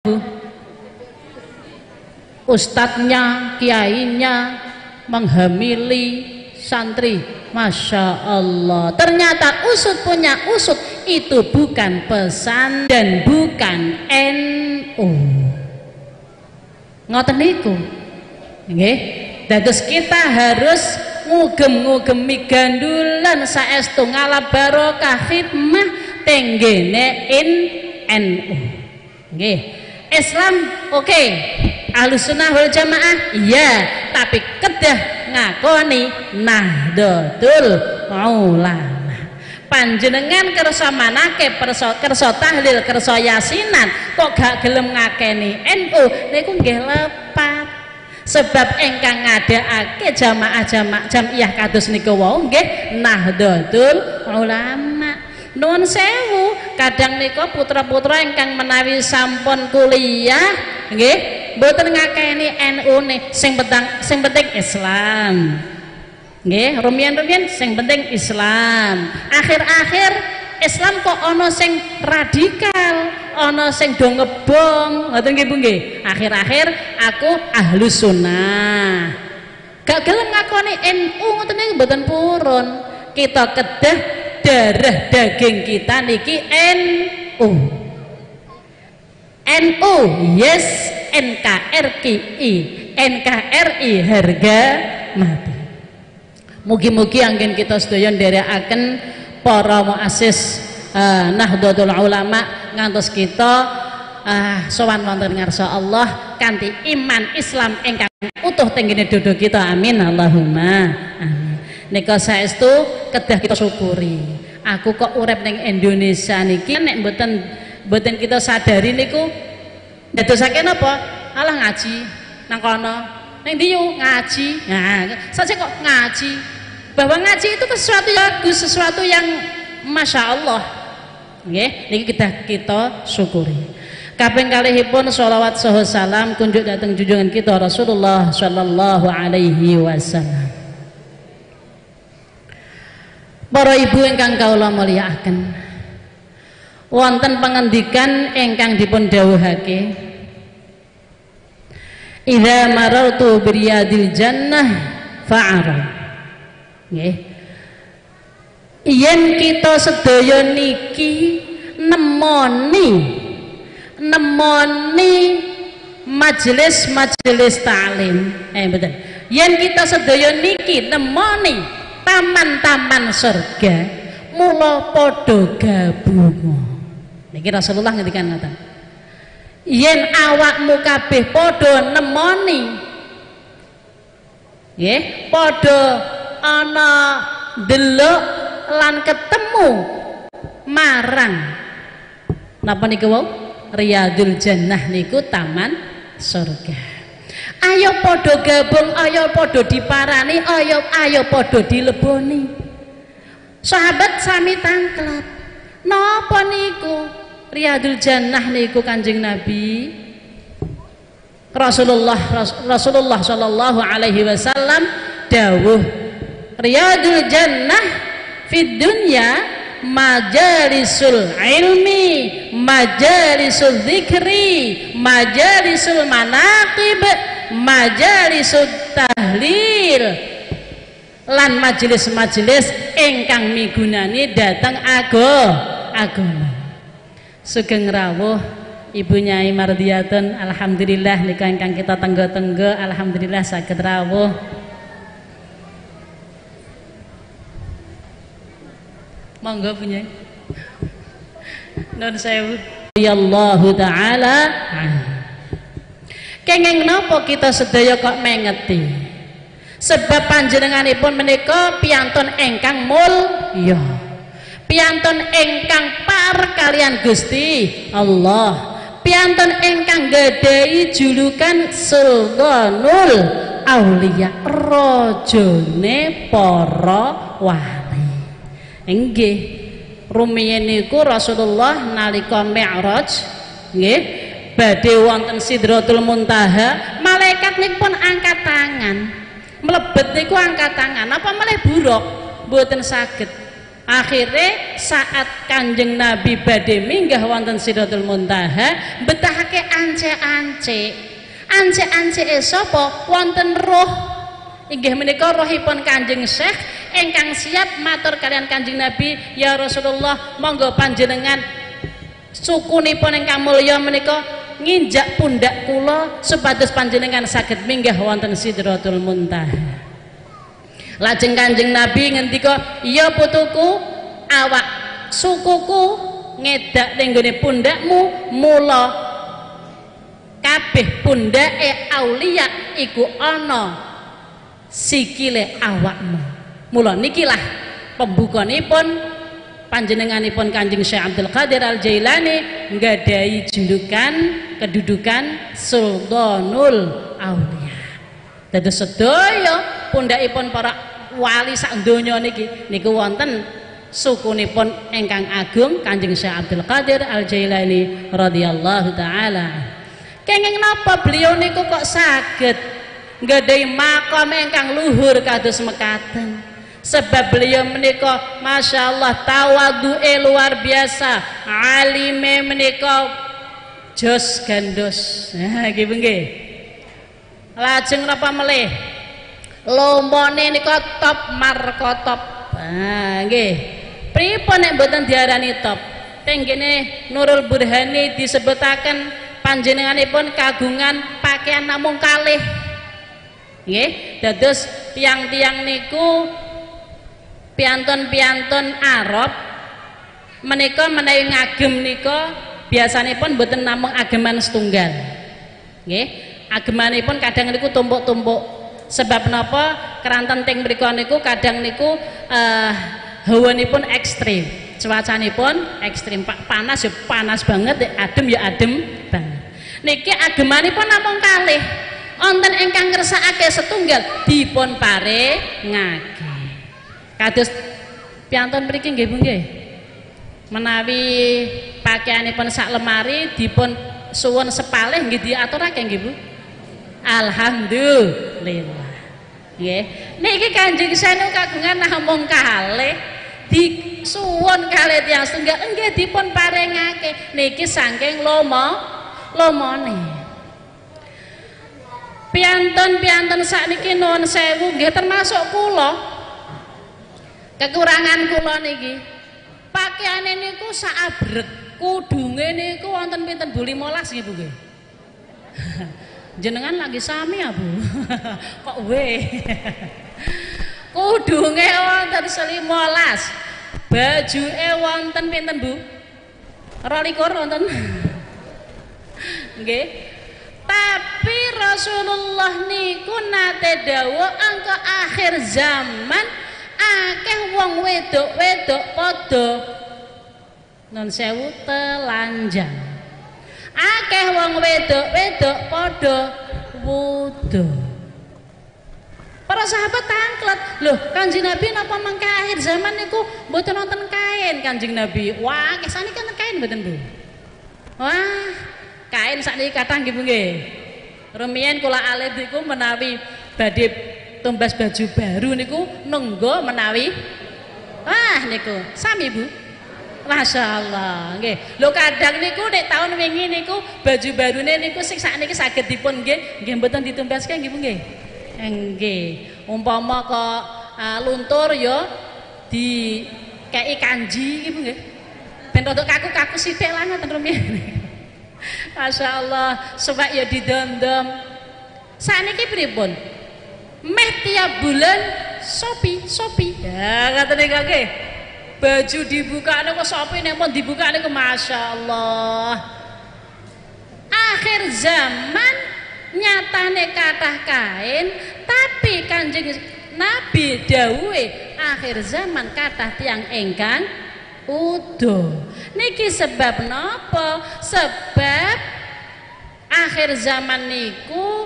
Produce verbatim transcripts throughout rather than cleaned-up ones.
Ustadznya, kiainya menghamili santri. Masya Allah, ternyata usut punya usut itu bukan pesan dan bukan N U. Ngoten niku nggih. Dados kita harus ngugem-ngugemi gandulan saestu ngalap barokah khidmah tenggene in N U nggih. Islam oke, okay. Ahlus Sunnah wal Jamaah iya, tapi kedah ngakoni Nahdlatul Ulama. Panjenengan kersa manake kersa tahlil kersa yasinan kok gak gelem ngakeni N U niku nggih lepat. Sebab engkang ngadakake jamaah-jamaah jamiah kados niku wau nggih Nahdlatul Ulama. Nuwun sewu, kadang nika putra-putra ingkang menawi sampun kuliah nggih mboten ngakeni N U nih, sing penting sing penting Islam. Nggih, rumiyin-rumiyin sing penting Islam. Akhir-akhir Islam kok ana sing radikal, ana sing do ngebong, ngoten nggih Bu nggih. Akhir-akhir aku Ahlus Sunnah. Gak gelem ngakoni N U ngoten niku mboten purun. Kita kedah darah daging kita niki N U. N U yes, N K R I, N K R I harga mati. Mugi-mugi anggen kita sedaya nderekaken para muassis uh, Nahdlatul Ulama ngantos kita uh, sowan wonten ngarsa Allah kanthi iman Islam ingkang utuh tenggene dodo kita. Amin Allahumma amin. Nika saestu kedah kita syukuri. Aku kok urip ning Indonesia niki nek mboten mboten kita sadari niku ndadosake napa? Alah ngaji nang kono. Ning ndi yo ngaji. Nah, saja kok ngaji. Bahwa ngaji itu sesuatu yang bagus, sesuatu yang Masya Allah. Nggih, niki kita kita syukuri. Kaping kalihipun sholawat saha salam kunjuk dateng junjungan kita Rasulullah sallallahu alaihi wasallam. Para ibu ingkang kawula mulyakaken, wonten pangandikan ingkang dipun dawuhake, idza marartu biriyadil jannah fa'ara. Nggih. Yen kita sedaya niki nemoni nemoni majelis-majelis ta'lim. Eh betul. Yen kita sedaya niki nemoni taman-taman surga mula padha gabunga. Niki Rasulullah ngendikan ngoten. Yen awakmu kabeh padha nemoni nggih, padha ana delok lan ketemu marang napa niku wau Riyadul Jannah niku taman surga. Ayo podo gabung, ayo podo diparani, ayo ayo podo dileboni. Sahabat sami tangklet. Napa niku? Riyadul Jannah niku Kanjeng Nabi. Rasulullah Rasulullah sallallahu alaihi wasallam dawuh, Riyadul Jannah fid dunya majalisul ilmi, majalisul dzikri, majalisul manaqib, majalisut tahlil lan majelis-majelis ingkang migunani datang agama. Sugeng rawuh Ibu Nyai Mardiyatun, alhamdulillah nika ingkang kita tenggo-tenggo, alhamdulillah saged rawuh. Monggo Bu Nyai. Nun sewu. Yallahu taala. Kenging napa kita sedaya kok mengeti? Sebab panjenenganipun menika piyantun ingkang mulya, piyantun ingkang par kalian Gusti Allah, piyantun ingkang gadhahi julukan Sultanul Auliya, rajane para wali. Nggih, rumiyin niku Rasulullah nalika Mi'raj nggih badhe wonten Sidratul Muntaha, malaikat niku pun angkat tangan. Mlebet niku angkat tangan, apa meleh buruk? Mboten saged. Akhirnya saat Kanjeng Nabi badhe minggah wonten Sidratul Muntaha betahake ance-ance. Ance-ance sapa? Wonten roh. Inggih menika rohipun Kanjeng Syekh ingkang siap matur kalian Kanjeng Nabi, ya Rasulullah, monggo panjenengan sukunipun ingkang mulya menika nginjak pundak kula supados panjenengan saged minggah wonten Sidratul Muntaha. Lajeng Kanjeng Nabi ngendika, "Ya putuku, awak sukuku ngedak ning gone pundakmu, mula kabeh pundake aulia iku ana sikile awakmu." Mula nikilah pembukanipun panjenenganipun Kanjeng Syekh Abdul Qadir Al Jailani nggadahi julukan kedudukan Sultanul Aulia. Dados sedaya pundhakipun para wali sak donya niki niku wonten sukunipun ingkang agung Kanjeng Syekh Abdul Qadir Al Jailani radhiyallahu taala. Kenging napa beliau niku kok saged nggadahi makam ingkang luhur kados mekaten? Sebab beliau menika masyaallah tawadhu'e luar biasa, alime menika jos gandos. Nah, nggih nggih. Lajeng napa melih? Lombone nika top markotop. Ah nggih. Pripun nek mboten diarani top? Tenggene Nurul Burhani disebutaken panjenenganipun kagungan pakaian namung kalih. Nggih, dados tiang-tiang niku piantun-piantun Arab menika menawi ngagem nika biasanipun mboten namung ageman setunggal. Nggih, agemanipun kadang niku tumpuk-tumpuk. Sebab napa? Keranten teng mriku niku kadang niku uh, hawanipun ekstrim, cuacanipun ekstrim, panas ya panas banget, adem ya adem banget. Niki agemanipun namung kalih, wonten ingkang ngersakake setunggal dipun parengake. Kados piantun mriki nggih Bu nggih. Menawi pakaianipun sak lemari dipun suwun sepalih nggih diaturake nggih Bu. Alhamdulillah. Nggih. Niki Kanjeng Syekh kagungan namung kalih disuwun kalih tiyang setunggal nggih dipun parengake niki saking lomo lomone. Piantun-piantun sakniki nuwun sewu nggih termasuk kula. Kekurangan kula niki. Pakaiane niku sak abrek, kudunge niku wonten pinten Bu limolas nggih Bu nggih. Jenengan lagi sami ya Bu. Kok we? Kudunge wonten selimolas, bajuke wonten pinten Bu? Rolikur wonten. Nggih. Tapi Rasulullah niku nate dawuh angka akhir zaman akeh wong wedok-wedok padha non sewu telanjang. Akeh wong wedok-wedok padha wudu. Para sahabat tangklet, loh Kanjeng Nabi napa mangke akhir zaman niku mboten wonten kain Kanjeng Nabi. Wah, kesane kan kain mboten Bu? Wah, kain sakniki kathah nggih Bu nggih. Rumiyin kula alit niku menawi badhe tumbas baju baru niku nunggu menawi wah niku sami Bu. Masya Allah, nggih. Lho kadang niku nek tahun wingi niku baju barune niku sing sakniki saged dipun nggih, nggih mboten ditumbaske nggih Bu nggih. Nggih. Umpama kok uh, luntur ya dikei kanji nggih Bu nggih. Ben rada kaku-kaku sithik lah ngoten rumiyin. Masya Allah, sebab ya didom-dom. Sakniki pripun? Meh tiap bulan sopi, sopi. Ya ngoten niku nggih. Baju dibuka niku sopi nek pun dibuka niku Masya Allah. Akhir zaman nyatane kathah kain, tapi Kanjeng Nabi dawuhe akhir zaman kathah tiyang ingkang udo. Niki sebab napa? Sebab akhir zaman niku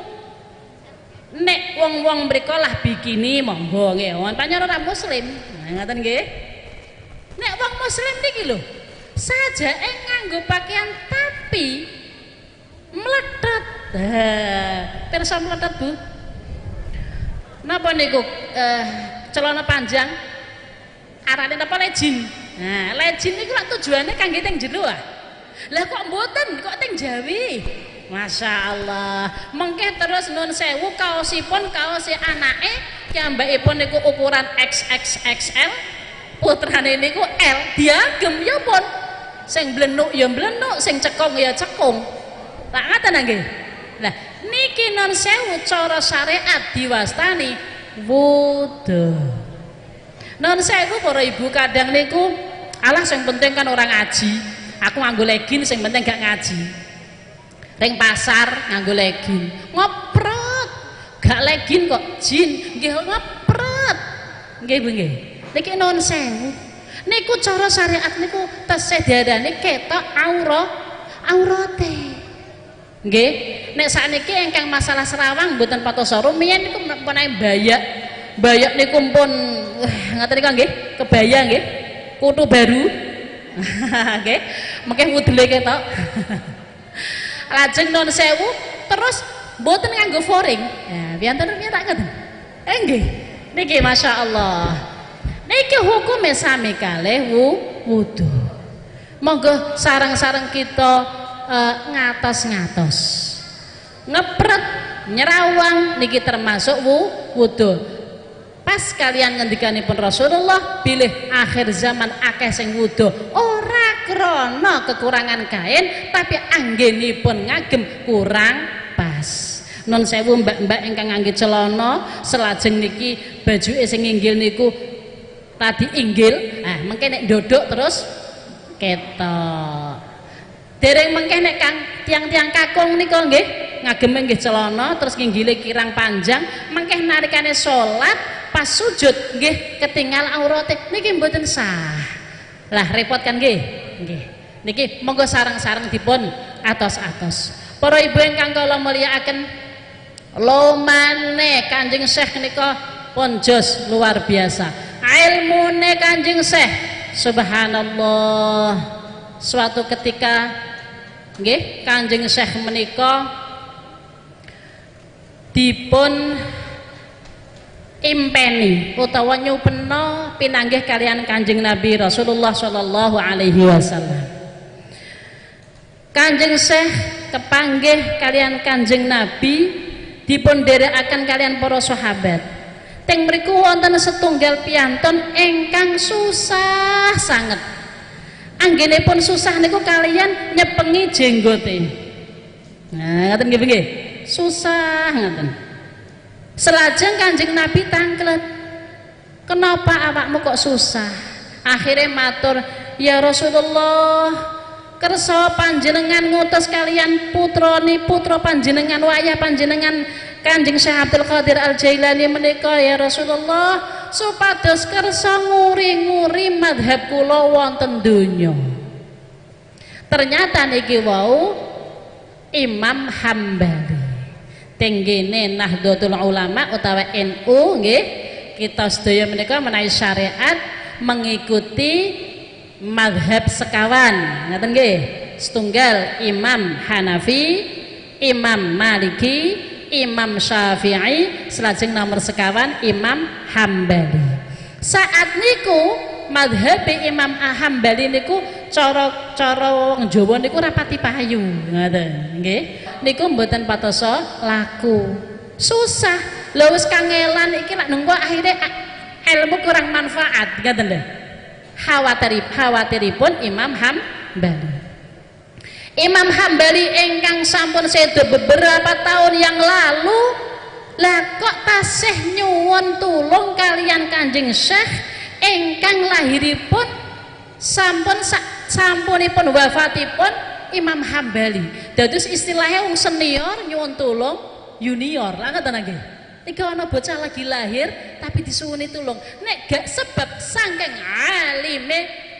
nek wong-wong mriko lah bikini monggo nggih. Wong panjenengan ora muslim. Nah, ngoten nggih. Nek wong muslim niki lho, sajake nganggo pakaian tapi meletot. Heh, pirsa meletot Bu? Napa niku eh, celana panjang arane napa lejin. Nah, lejin niku lak tujuane kangge teng jero ah. Lah kok mboten, kok teng Jawi. Masya Allah. Mengke terus nun sewu kaosipun kaos anake piyambakipun niku ukuran X X X L, putrane niku L, diagem ya pun. Sing blenuk ya blenuk, sing cekung ya cekung. Tak ngaten nggih. Lah niki nun sewu cara syariat diwastani wudu. Non sewu para ibu kadang niku alah sing penting kan orang ngaji. Aku nganggo legin sing penting gak ngaji. Ring pasar nganggo legin. Ngopret. Gak legin kok jin nggih ngopret. Nggih Bu nggih. Niki non sewu. Niku cara syariat niku tesih diarani ketok aura aurate. Nggih. Nek sakniki ingkang masalah serawang mboten patos rumiyin niku menawi bayak. Bayak niku pun ngaten niku nggih, kebaya nggih. Kutu baru. Nggih. Mengke wudule ketok. Lajeng non sewu terus mboten nganggo foring. Ya, piyanten piye tak ngoten. Eh nggih. Niki masyaallah. Niki hukume sami kalih wudu. Monggo sareng-sareng kita uh, ngatos-ngatos. Ngepret nyerawang niki termasuk wudu. Pas kalian ngendikanipun Rasulullah bilih akhir zaman akeh sing wudu ora krana kekurangan kain tapi anggenipun ngagem kurang pas. Non sewu mbak-mbak ingkang ngangge celana selajeng niki bajuke sing inggil niku tadi inggil ah mengke nek ndodok terus ketok. Dereng mengke nek kang tiang-tiang kakung nika nggih ngagem nggih celana terus nginggile kirang panjang mengke narikane salat pas sujud nggih ketinggal aurate niki mboten sah. Lah repot kan nggih. Nggih. Niki monggo sareng-sareng dipun atos-atos. Para ibu ingkang kula mulyakaken lomane Kanjeng Syekh nika pun jos luar biasa. Ilmune Kanjeng Syekh subhanallah. Suatu ketika nggih Kanjeng Syekh menika dipun impeni utawa nyupena pinanggih kalian Kanjeng Nabi Rasulullah sallallahu alaihi wasallam. Kanjeng Syekh kepanggih kalian Kanjeng Nabi dipun dherekaken kalian para sahabat. Teng mriku wonten setunggal piyantun ingkang susah sanget. Anggenipun susah niku kalian nyepengi jenggote. Nah, ngaten nggih nggih. Susah ngaten. Selajeng Kanjeng Nabi tangklet, kenapa awakmu kok susah? Akhirnya matur, ya Rasulullah, kersa panjenengan ngutus kalian putroni putra panjenengan wayah panjenengan Kanjeng Syekh Abdul Qadir Al Jailani menika ya Rasulullah supados kersa nguri-nguri madhab kula wonten donya. Ternyata niki wau Imam Hambali tenggene Nahdlatul Ulama utawa N U nggih kita sedaya menika menawi syariat mengikuti madhab sekawan ngaten nggih setunggal Imam Hanafi, Imam Maliki, Imam Syafi'i, selajeng nomor sekawan Imam Hambali. Saat niku madhab Imam Hambali niku cara cara wong Jawa niku rapati payu ngoten nggih. Niku mboten patosa laku. Susah. Lha wis kangelan iki lak nengko akhire ilmu kurang manfaat ngoten lho. Khawatir khawatiripun Imam Hambali. Imam Hambali ingkang sampun sedo beberapa tahun yang lalu lah kok tasih nyuwun tulung kalian Kanjeng Syekh ingkang lahiripun sampun sampunipun wafatipun Imam Hambali. Dados istilahnya wong senior nyuwun tulung junior. Lah ngoten nggih. Nika ana bocah lagi lahir tapi disuwuni tulung. Nek gak sebab saking alime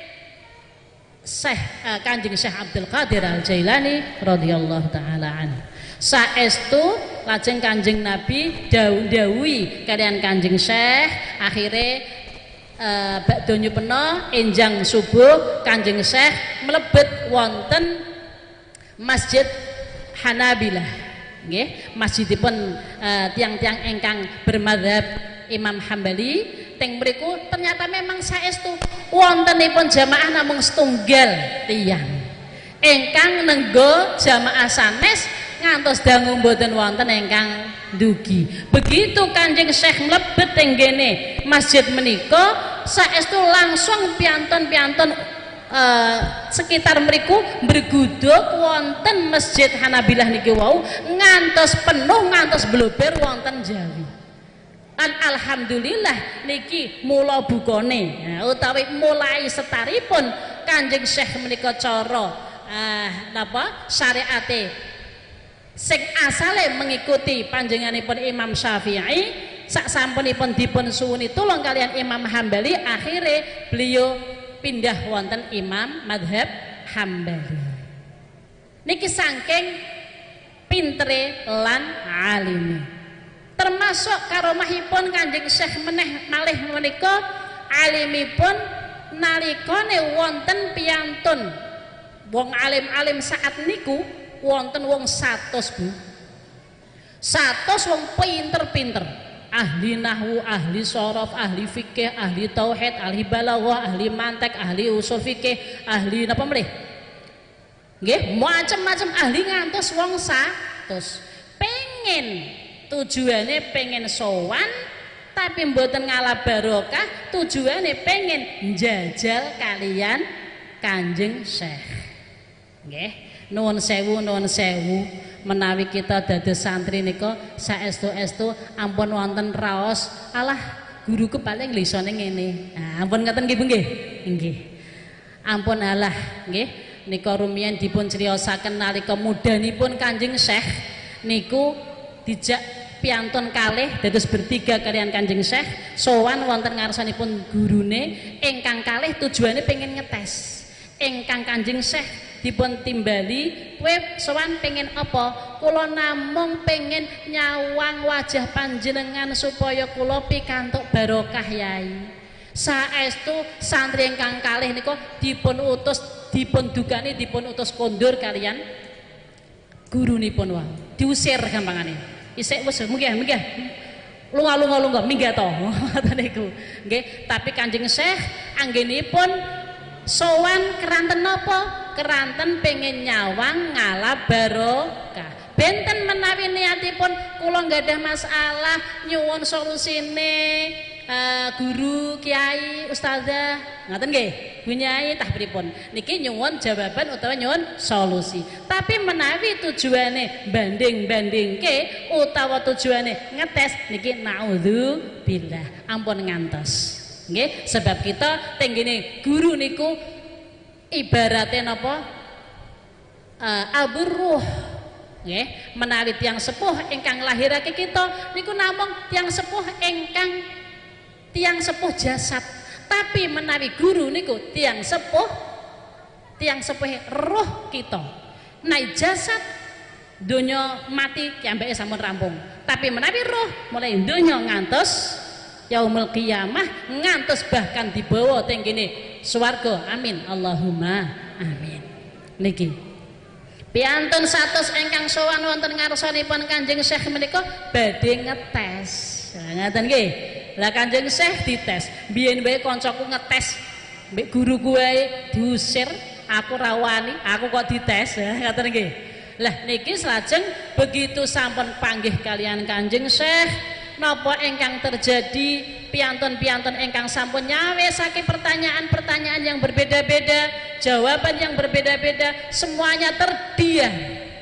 Syekh uh, Kanjeng Syekh Abdul Qadir Al Jailani radhiyallahu taala anhu. Saestu lajeng Kanjeng Nabi dawuh-dawuhi kalian Kanjeng Syekh akhire uh, badhe nyupena enjang subuh Kanjeng Syekh mlebet wonten Masjid Hanabilah nggih masjidipun uh, tiang-tiang ingkang bermadzhab Imam Hambali teng mriku ternyata memang saestu wontenipun jamaah namung setunggal tiyang ingkang nenggo jamaah sanes ngantos dangu mboten wonten ingkang dugi. Begitu Kanjeng Syekh mlebet teng gene masjid menika saestu langsung pianton-pianton Uh, sekitar mriku berguduk wonten masjid Hanabilah niki wau ngantos penuh ngantos blober wonten Jawi. Lan alhamdulillah niki mula bukane nah, utawi mulai setaripun Kanjeng Syekh menika cara uh, napa syariate sing asale mengikuti panjenenganipun Imam Syafi'i sak sampunipun dipun suwuni tulung kalian Imam Hambali akhire beliau pindah wonten Imam Madhab Hambali niki saking pintere lan alime termasuk karomahipun Kanjeng Syekh meneh malih menika alimipun nalikane wonten piyantun wong alim-alim saat niku wonten wong satus Bu satus wong pinter-pinter ahli nahwu, ahli sorof, ahli fikih, ahli tauhid, ahli balaghah, ahli mantek, ahli usul fikih, ahli napa mrih? Nggih, macam-macam ahli ngantos wong satus. Pengen tujuane pengen sowan tapi mboten ngalah barokah, tujuane pengen njajal kalian Kanjeng Syekh. Nggih, nuwun sewu, nuwun sewu. Menawi kita dados santri nika saestu-estu ampun wonten raos alah guruku paling lisone ngene. Nah, ampun ngaten nggih Bu nggih. Nggih. Ampun alah nggih nika rumiyin dipun criosaken nalika mudanipun Kanjeng Syekh niku dijak piantun kalih dados bertiga kalian Kanjeng Syekh sowan wonten ngarsanipun gurune ingkang kalih tujuane pengen ngetes. Ingkang Kanjeng Syekh dipun timbali kowe sowan pengen apa kula namung pengen nyawang wajah panjenengan supaya kula pikantuk barokah Yai saestu santri ingkang kalih nika dipun utus dipun dukani dipun utus kondur kalian gurunipun wae diusir gampangane isih wis munggah munggah lunga-lunga lunga minggah to ngoten niku nggih tapi Kanjeng Syekh anggenipun sowan keranten napa keranten pengen nyawang ngalah barokah benten menawi niatipun kula nggadah masalah nyuwun solusine uh, guru kiai ustazah ngaten nggih Bu Nyai tah pripun niki nyuwun jawaban utawa nyuwun solusi tapi menawi tujuane banding-bandingke utawa tujuane ngetes niki naudzubillah ampun ngantos nggih sebab kita tenggene guru niku ibaratnya napa uh, abur ruh nggih menawi tiyang sepuh ingkang lahirake kita niku namung tiyang sepuh ingkang tiyang sepuh jasad tapi menawi guru niku tiyang sepuh tiyang sepuh roh kita naik jasad donya mati kiambake sampun rampung tapi menawi roh mulai donya ngantos yaumul qiyamah ngantos bahkan dibawa teng kene swarga amin Allahumma amin niki piantun satus ingkang sowan wonten ngarsanipun Kanjeng Syekh menika badhe ngetes ngaten nggih lah Kanjeng Syekh dites biyen wae kancaku ngetes mbek guruku wae diusir aku rawani aku kok dites ngaten nggih lah niki salajeng begitu sampun panggih kalian Kanjeng Syekh napa ingkang terjadi piantun-piantun ingkang sampun nyawesake pertanyaan-pertanyaan yang berbeda-beda jawaban yang berbeda-beda semuanya terdiam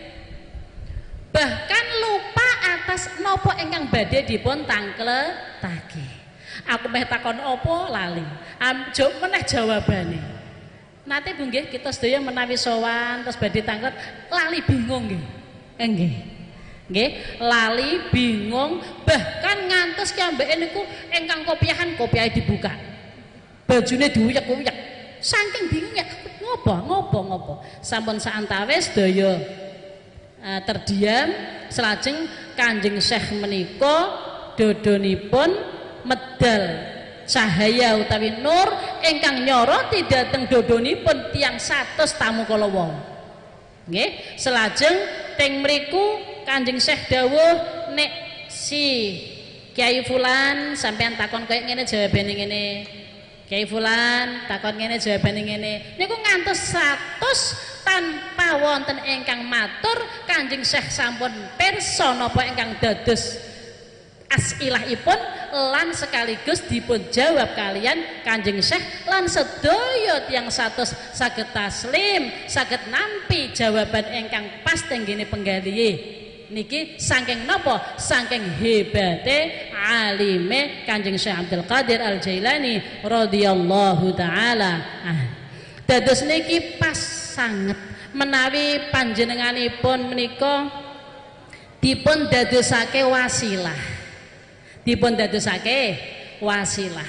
bahkan lupa atas napa ingkang badhe dipun tangkletake aku meh takon apa lali amjuk meneh jawabane nate Bu nggih kita sedaya menawi sowan terus badhe tangklet lali bingung nggih nggih nggih lali bingung bahkan ngantos kiambake niku ingkang kopiahan kopiahe dibuka bajune diuyek-uyek saking bingungnya ngopo ngopo ngopo sampun saantawis daya uh, terdiam selajeng Kanjeng Syekh menika dodonipun medal cahaya utawi nur ingkang nyoroti dhateng dodonipun tiyang satus tamu kala wau nggih selajeng teng mriku Kanjeng Syekh dawuh nek si Kiai Fulan sampean takon koyo ngene jawabane ngene. Kiai Fulan takon ngene jawabane ngene. Niku ngantos seratus tanpa wonten ingkang matur Kanjeng Syekh sampun pirsa napa ingkang dados asilahipun lan sekaligus dipun jawab kalian Kanjeng Syekh lan sedaya tiyang satus saged taslim saged nampi jawaban ingkang pas tenggene penggalihe. Niki saking napa saking hebate alime Kanjeng Syekh Abdul Qadir Al Jailani radhiyallahu taala. Ah, dados niki pas sanget menawi panjenenganipun menika dipun dadosake wasilah. Dipun dadosake wasilah.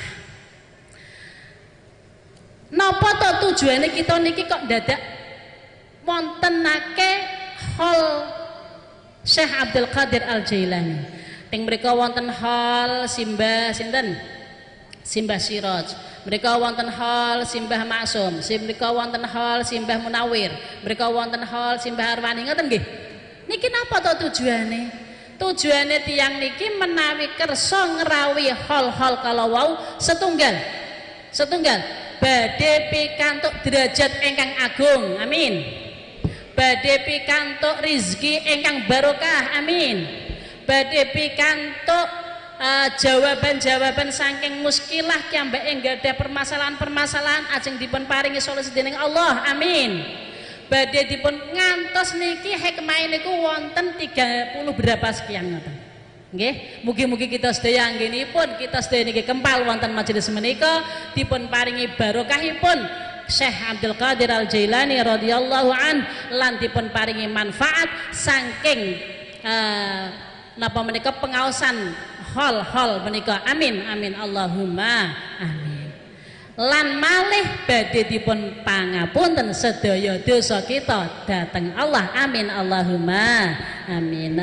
Napa to tujuane kita niki kok dadak wontenake hal Syekh Abdul Qadir Al Jailani. Teng mriku wonten hal simbah sinten? Simbah Siraj. Mriku wonten hal simbah Maksum. Mriku wonten hal simbah Munawir. Mriku wonten hal simbah Arwani. Ngoten nggih. Niki napa to tujuane? Tujuane tiyang niki menawi kersa ngrawi hal-hal kalau wau setunggal. Setunggal badhe pikantuk derajat ingkang agung. Amin. Badhe pikantuk rizki ingkang barokah, amin. Badhe pikantuk uh, jawaban-jawaban saking muskilah kiambake enggadha permasalahan-permasalahan ajeng dipun paringi solusi dening Allah, amin. Badhe dipun ngantos niki hikmah niku wonten tiga puluh berapa sekian ngoten. Nggih, mugi-mugi kita sedaya anggenipun kita sedaya niki kempal wonten majelis menika dipun paringi barokahipun Syekh Abdul Qadir Al Jailani radhiyallahu an lan dipun paringi manfaat saking uh, napa menika pengaosan hal-hal menika, amin amin Allahumma amin. Lan malih badhe dipun pangapunten sedaya dosa kita dhateng Allah, amin Allahumma amin.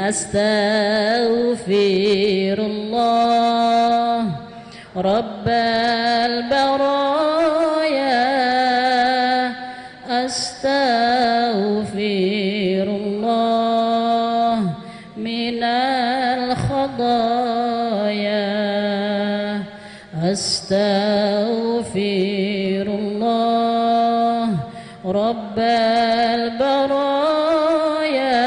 Astaghfirullah Rabbal baraya astaghfirullah minal khadaya astaghfirullah Rabbal baraya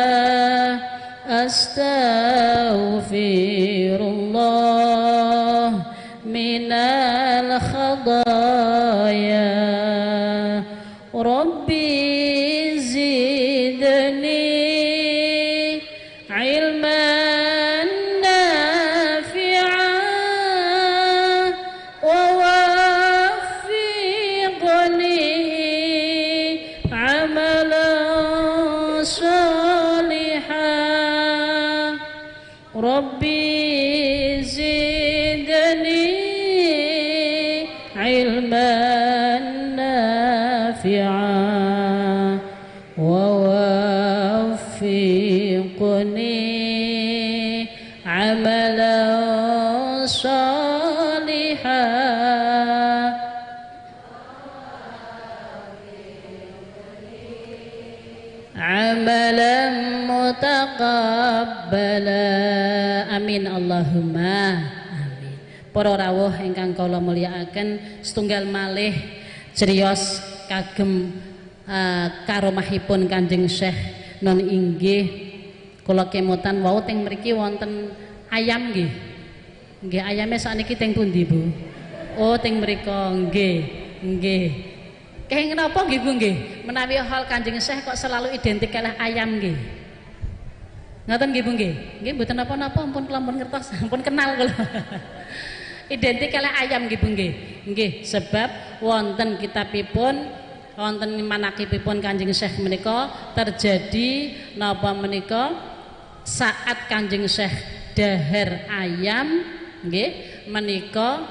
astaghfirullah minal khadaya Rabbi zidni ilman nafi'an wa waffiqni amalan salihan Rabbi zidni ilman nafi'an wa waffiqni amalan salihan amalan mutaqabbala amin Allahumma. Para rawuh ingkang kula mulyakaken setunggal malih criyos kagem uh, karomahipun Kanjeng Syekh non inggih kula kemutan wau teng mriki wonten ayam nggih. Nggih ayame sakniki teng pundi Bu? Oh teng mrika nggih. Nggih. Kenging napa nggih Bu nggih? Menawi hal Kanjeng Syekh kok selalu identik kalih ayam nggih. Ngoten nggih Bu nggih. Nggih mboten napa-napa ampun kula ampun ngertos, ampun kenal kula. Identik kalih ayam nggih Bu nggih. Nggih, sebab wonten kitabipun wonten manakibipun Kanjeng Syekh menika terjadi napa menika saat Kanjeng Syekh dahar ayam nggih menika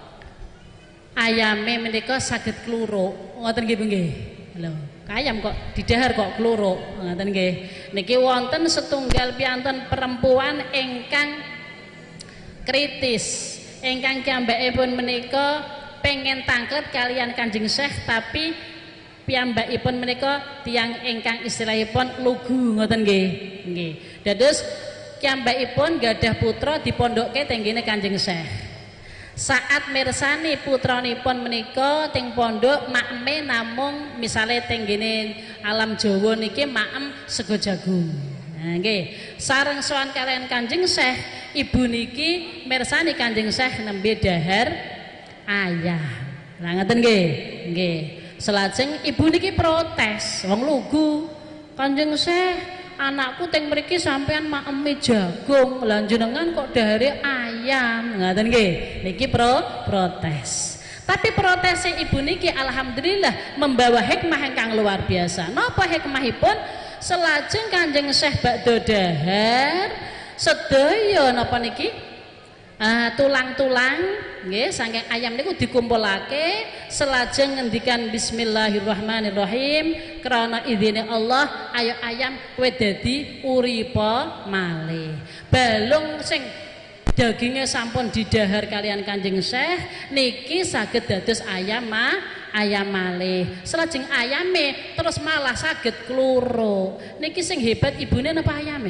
ayame menika saged kluruk. Ngoten nggih Bu nggih. Lho, ayam kok didahar kok kluruk. Ngoten nggih. Niki wonten setunggal piantun perempuan ingkang kritis. Ingkang piyambakipun menika pengen tangklet kalian Kanjeng Syekh tapi piyambakipun menika tiyang ingkang istilahipun lugu ngoten nggih. Nggih. Dados piyambakipun gadah putra dipondokke tenggene Kanjeng Syekh. Saat mirsani putranipun menika teng pondok makme namung misale tenggene alam Jawa niki maem sego jagung. Nah nggih, sareng sowan kalian Kanjeng Syekh, ibu niki mirsani Kanjeng Syekh nembe dahar ayam. Lah ngoten nggih. Nggih. Selajeng ibu niki protes, wong lugu. Kanjeng Syekh, anakku teng mriki sampean maeme jagung, lah jenengan kok dahare ayam. Ngoten nggih. Niki pro protes. Tapi protesnya ibu niki alhamdulillah membawa hikmah ingkang luar biasa. Napa hikmahipun? Selajeng Kanjeng Syekh badhe dahar sedaya napa niki? Ah, tulang-tulang nggih saking ayam niku dikumpulake, selajeng ngendikan bismillahirrahmanirrahim, krana idine Allah ayo ayam kowe dadi uripa malih. Balung sing dagingnya sampun didahar kalian Kanjeng Syekh niki saged dados ayam ma ayam malih. Selajeng ayame terus malah saged kluro. Niki sing hebat ibune napa ayame?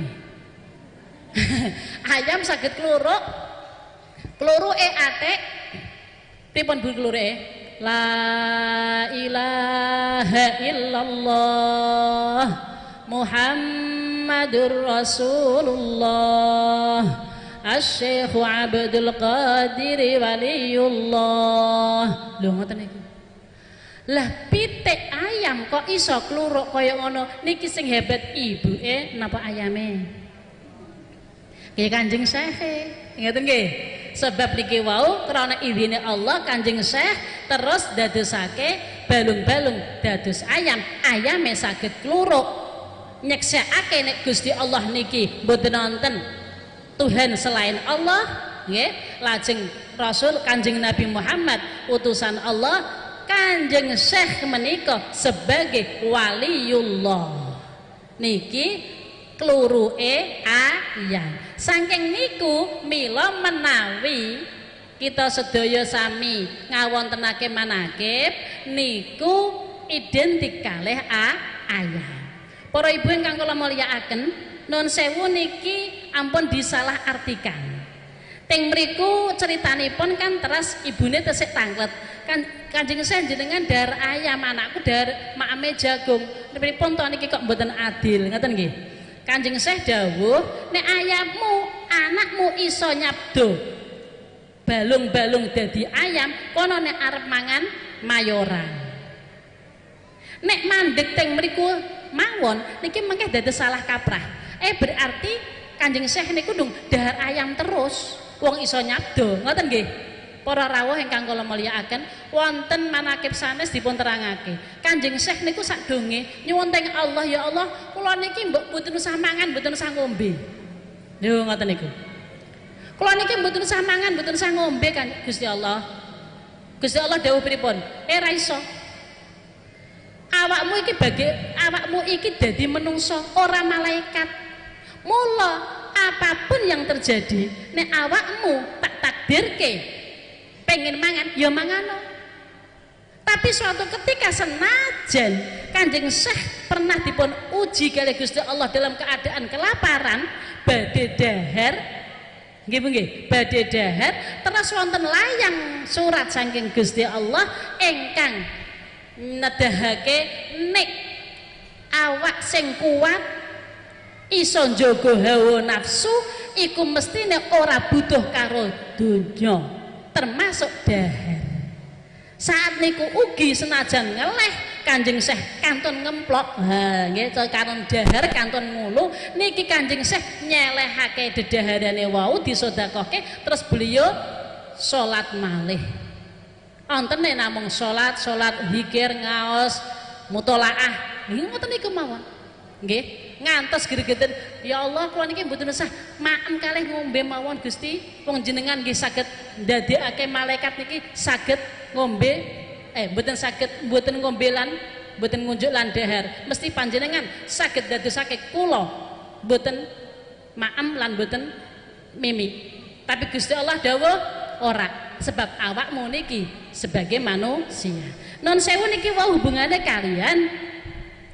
Ayam saged kluro. Kluru e atik pripun Bu kluru e? La ilaha illallah Muhammadur Rasulullah Asy-Syaikh Abdul Qadir Waliyullah. Lho ngoten niku. Lah pitik ayam kok iso kluruk kaya ngono? Niki sing hebat ibuke napa ayame? Nggih Kanjeng Syekh. Ngoten nggih. Sebab niki wau krana idine Allah Kanjeng Syekh terus dadosake balung-balung dados ayam, ayame saged kluruk. Nyeksekake nek Gusti Allah niki mboten wonten Tuhan selain Allah, nggih. Lajeng Rasul Kanjeng Nabi Muhammad utusan Allah, Kanjeng Syekh menika sebagai waliullah. Niki kluruke ayam. Saking niku mila menawi kita sedaya sami ngawontenake manakib niku identik kalih ayam. Para ibu ingkang kula mulyakaken, nun sewu niki ampun disalah artikan. Teng mriku ceritanipun kan teras ibune tesik tanglet. Kan Kanjeng Syekh jenengan dahar ayam, anakku dahar makame jagung. Pripun to niki kok mboten adil, ngoten nggih. Kanjeng Syekh dawuh, nek ayammu, anakmu iso nyabdo balung-balung dadi ayam, kono nek arep mangan mayoran. Nek mandeg teng mriku mawon, niki mengke dados salah kaprah. Eh berarti Kanjeng Syekh niku ndung dahar ayam terus, wong iso nyabdo, ngoten nggih. Para rawuh ingkang kula mulyakaken, wonten manakib sanes dipun terangake. Kanjeng Syekh niku sakdonge nyuwun teng Allah, ya Allah, kula niki mbok mboten usah mangan, mboten usah ngombe. Lho ngoten niku. Kula niki mboten usah mangan, mboten usah ngombe kan Gusti Allah. Gusti Allah dawuh pripun? Eh ra iso. Awakmu iki bagi awakmu iki dadi menungso, ora malaikat. Mula apapun yang terjadi, nek awakmu tak takdirke pengen mangan, ya mangano. Tapi suatu ketika senajan Kanjeng Syekh pernah dipun uji kali Gusti Allah dalam keadaan kelaparan, badhe dahar, nggih nggih, badhe dahar, terus wonten layang surat saking Gusti Allah ingkang nedahake nek awak sing kuat iso njaga hawa nafsu iku mestine ora butuh karo donya, termasuk dahar. Saat niku ugi senajan ngeleh Kanjeng Syekh kantun ngemplok, ha nggih kantun dahar kantun mulu niki Kanjeng Syekh nyelehake dedaharane wau disedekahke, terus beliau salat malih. Ontene namung salat, salat zikir, ngaos, mutolaah. Nggih ngoten niku mawon. Nggih, ngantos gregeten, ya Allah kula niki mboten usah maem kalih ngombe mawon Gusti, wong jenengan nggih saged ndadekake malaikat niki saged ngombe, eh mboten saged mboten ngombe lan mboten ngunjuk lan dahar, mesti panjenengan saged dadosake kula mboten maem lan mboten mimi. Tapi Gusti Allah dawuh ora, sebab awakmu niki sebagai manusia. Non sewu niki wau hubungane kalian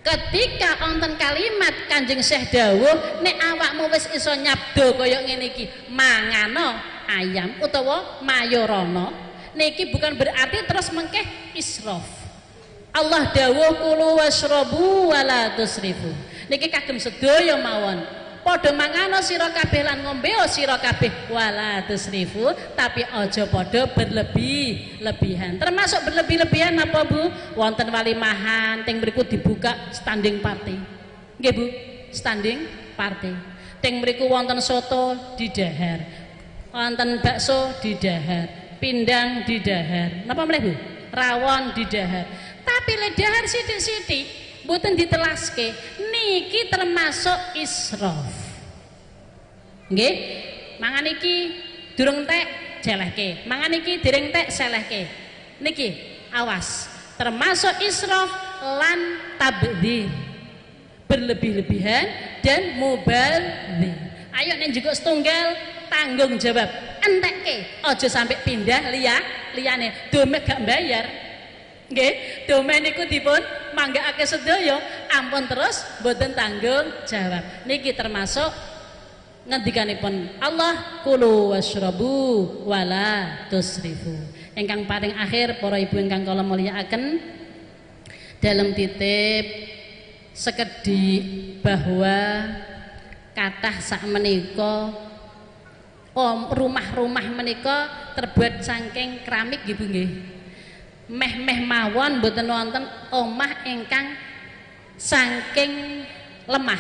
ketika wonten kalimat Kanjeng Syekh dawuh nek awakmu wis iso nyabda kaya ngene iki mangano ayam utawa mayorana niki bukan berarti terus mengkeh israf. Allah dawuh kulu washrabu wala tusrifu niki kagem sedaya mawon padha mangano sira kabeh lan ngombe sira kabeh wala tusrifu tapi aja padha berlebih-lebihan. Termasuk berlebih-lebihan apa Bu? Wonten walimahan teng mriku dibuka standing party. Nggih Bu, standing party. Teng mriku wonten soto didahar. Wonten bakso didahar, pindang didahar. Napa meneh Bu? Rawon didahar. Tapi le dahar sithik-sithik mboten ditelaske niki termasuk israf. Nggih, mangan iki durung entek jelehke, mangan iki dereng entek selehke. Niki awas, termasuk israf lan tabdzir. Berlebih-lebihan dan mubadzir. Ayo nek njupuk setunggal tanggung jawab. Entekke, aja sampai pindah liya liyane. Domeh gak bayar. Nggih, domen niku dipun manggakake sedaya ampun terus mboten tanggung jawab. Niki termasuk ngendikanipun Allah kulu washrabu wala tusrifu. Ingkang paling akhir para ibu ingkang kula mulyakaken dalam titip sekedhik bahwa kathah sakmenika om rumah-rumah menika terbuat saking keramik nggih Bu nggih. Meh-meh mawon mboten wonten omah ingkang saking lemah.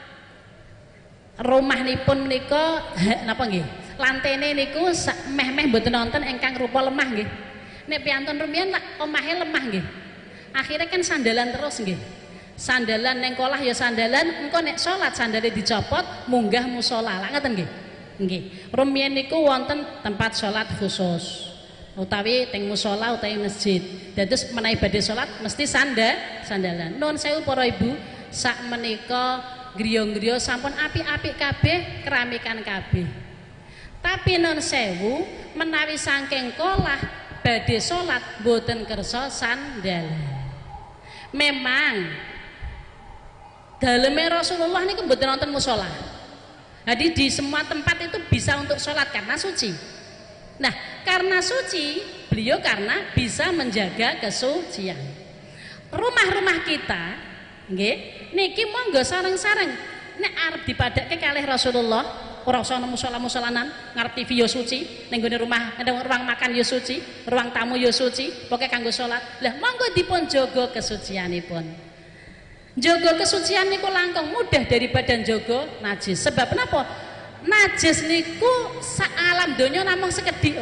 Rumahnipun menika napa nggih? Lantene niku meh-meh mboten wonten ingkang rupa lemah nggih. Nek piantun rumiyin lak omahe lemah nggih. Akhirnya kan sandalan terus nggih. Sandalan ning kolah ya sandalan, engko nek salat sandale dicopot munggah musala. Lak ngoten nggih. Nggih. Rumiyin niku wonten tempat salat khusus. Utawi teng musala utawi masjid. Dados menawi badhe salat mesti sanda sandalan. Nuwun sewu para ibu, sak menika griya-griya sampun apik-apik kabeh, keramikan kabeh. Tapi nuwun sewu menawi saking kolah badhe salat boten kersa sandalan. Memang daleme Rasulullah niku mboten wonten musala. Jadi di semua tempat itu bisa untuk sholat karena suci. Nah, karena suci, beliau karena bisa menjaga kesucian. Rumah-rumah kita, nggih, niki monggo sareng-sareng nek arep dipadake kalih Rasulullah, ora usah musala-musalanan, ngarep T V yo suci, ning gone rumah, ruang makan yo suci, ruang tamu yo suci, pokoke kanggo salat. Lah monggo dipun jaga kesucianipun. Jaga kesucian niku langkung mudah daripada jaga najis. Sebab napa? Najis niku saalam donya namung sekedhik.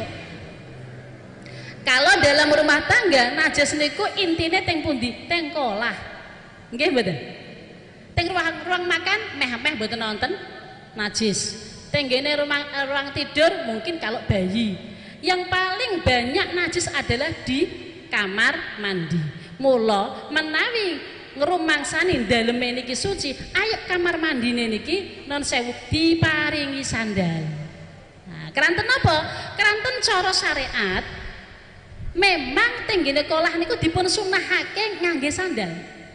Kalau dalam rumah tangga najis niku intine teng pundi? Teng kolah. Nggih mboten? Teng ruang ruang makan meh-meh mboten nonton najis. Teng ngene ruang ruang tidur mungkin kalau bayi. Yang paling banyak najis adalah di kamar mandi. Mula menawi ngrumangsani daleme niki suci, ayo kamar mandine niki non sewu diparingi sandal. Nah, keranten apa? Keranten cara syariat memang tenggene kolah niku dipun sunahake ngangge sandal.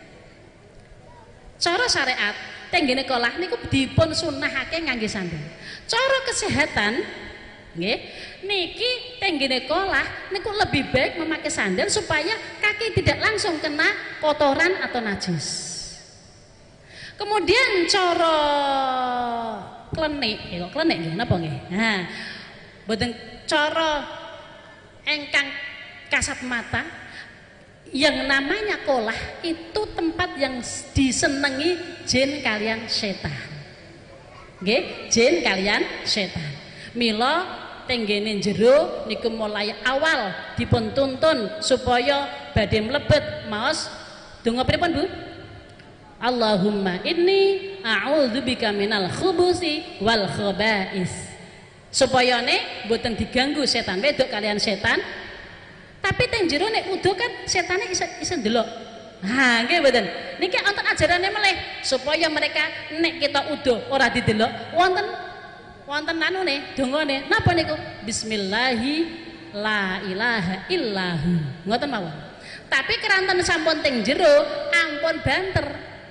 Cara syariat tenggene kolah niku dipun sunahake ngangge sandal. Cara kesehatan nggih niki tenggene kolah niku lebih baik memakai sandal supaya kaki tidak langsung kena kotoran atau najis. Kemudian cara klenik, ya kok klenik nggih napa nggih? Nah, mboten cara engkang kasat mata yang namanya kolah itu tempat yang disenangi jin kalian setan. Nggih, jin kalian setan. Mila tenggene jero niku mulai awal dipun tuntun supaya badhe mlebet maos donga pripun Bu? Allahumma inni a'udzubika minal khubusi wal khaba'is. Supaya ne mboten diganggu setan wedok kalian setan. Tapi teng jero nek wudu kan setane iso iso ndelok. Ha, nggih mboten. Niki wonten ajarane meleh supaya mereka nek kita wudu ora didelok wonten wonten anune dongane napa niku bismillahi la ilaha illahu ngoten mawon. Tapi keranten sampun teng jero ampun banter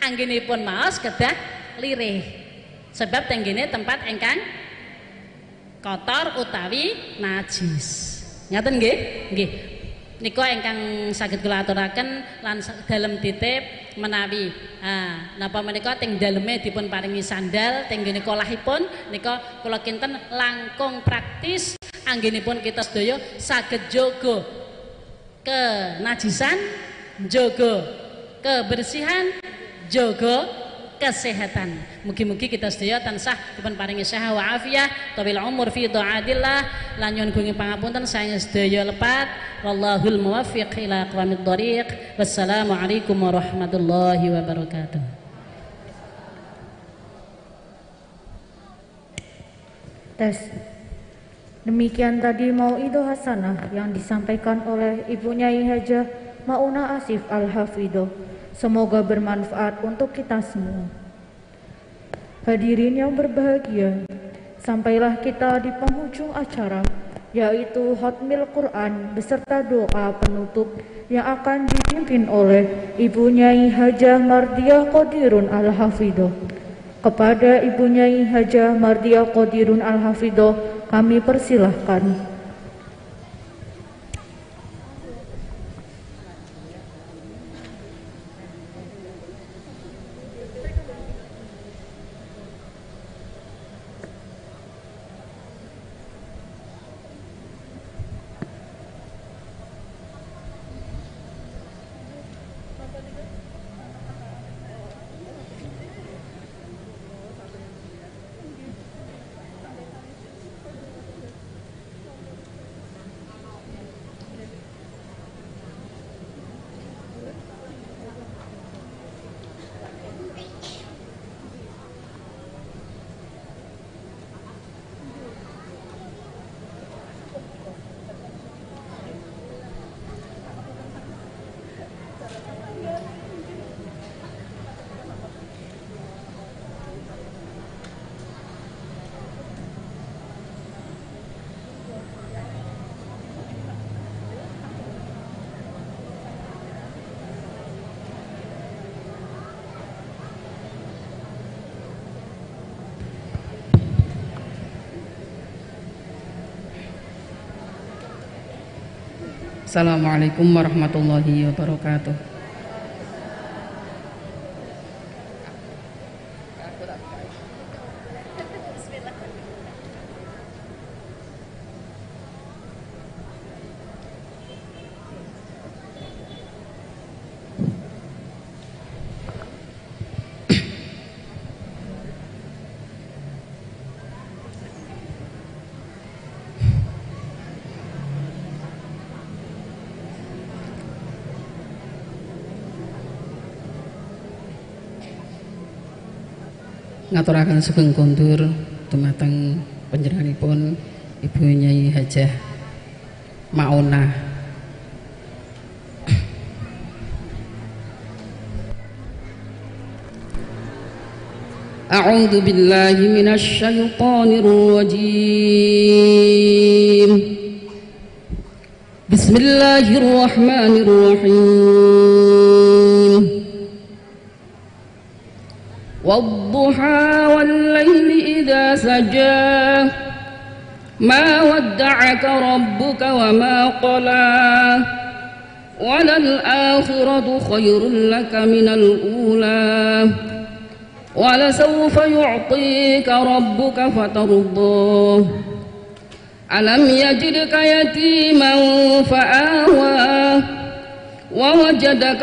anggenipun maos kedah lirih sebab tenggene tempat ingkang kotor utawi najis. Ngaten nggih? Nggih. Nika ingkang saged kula aturaken lan dalem titip menawi ha napa menika teng daleme dipun paringi sandal tenggene kolahipun nika kula kinten langkung praktis anggenipun kita sedaya saged jaga kenajisan, jaga kebersihan, jaga kesehatan. Mugi-mugi kita sedaya tansah dipun paringi sehat wa afiah, tawil umur fi dhaatillah lan nyuwun gungi pangapunten saking sedaya lepat. Wallahul muwaffiq ila aqwamid thoriq. Wassalamualaikum warahmatullahi wabarakatuh. Tes. Demikian tadi mauidho hasanah yang disampaikan oleh Ibu Nyai Hajah Mauna Asif Al-Hafidho. Semoga bermanfaat untuk kita semua. Hadirin yang berbahagia, sampailah kita di penghujung acara, yaitu Khatmil Quran beserta doa penutup yang akan dipimpin oleh Ibu Nyai Hajah Mardiah Qadirun Al-Hafidho. Kepada Ibu Nyai Hajah Mardiah Qadirun Al-Hafidho kami persilahkan. Assalamualaikum warahmatullahi wabarakatuh. Ngaturaken sugeng kondur dumateng panjenenganipun Ibu Nyai Hajah Mauna. A'udzu billahi minasy syaithanir rajim. Bismillahirrahmanirrahim. والضحى والليل إذا سجى ما ودعك ربك وما قلى وللآخرة خير لك من الأولى ولسوف يعطيك ربك فترضى ألم يجدك يتيما فآوى ووجدك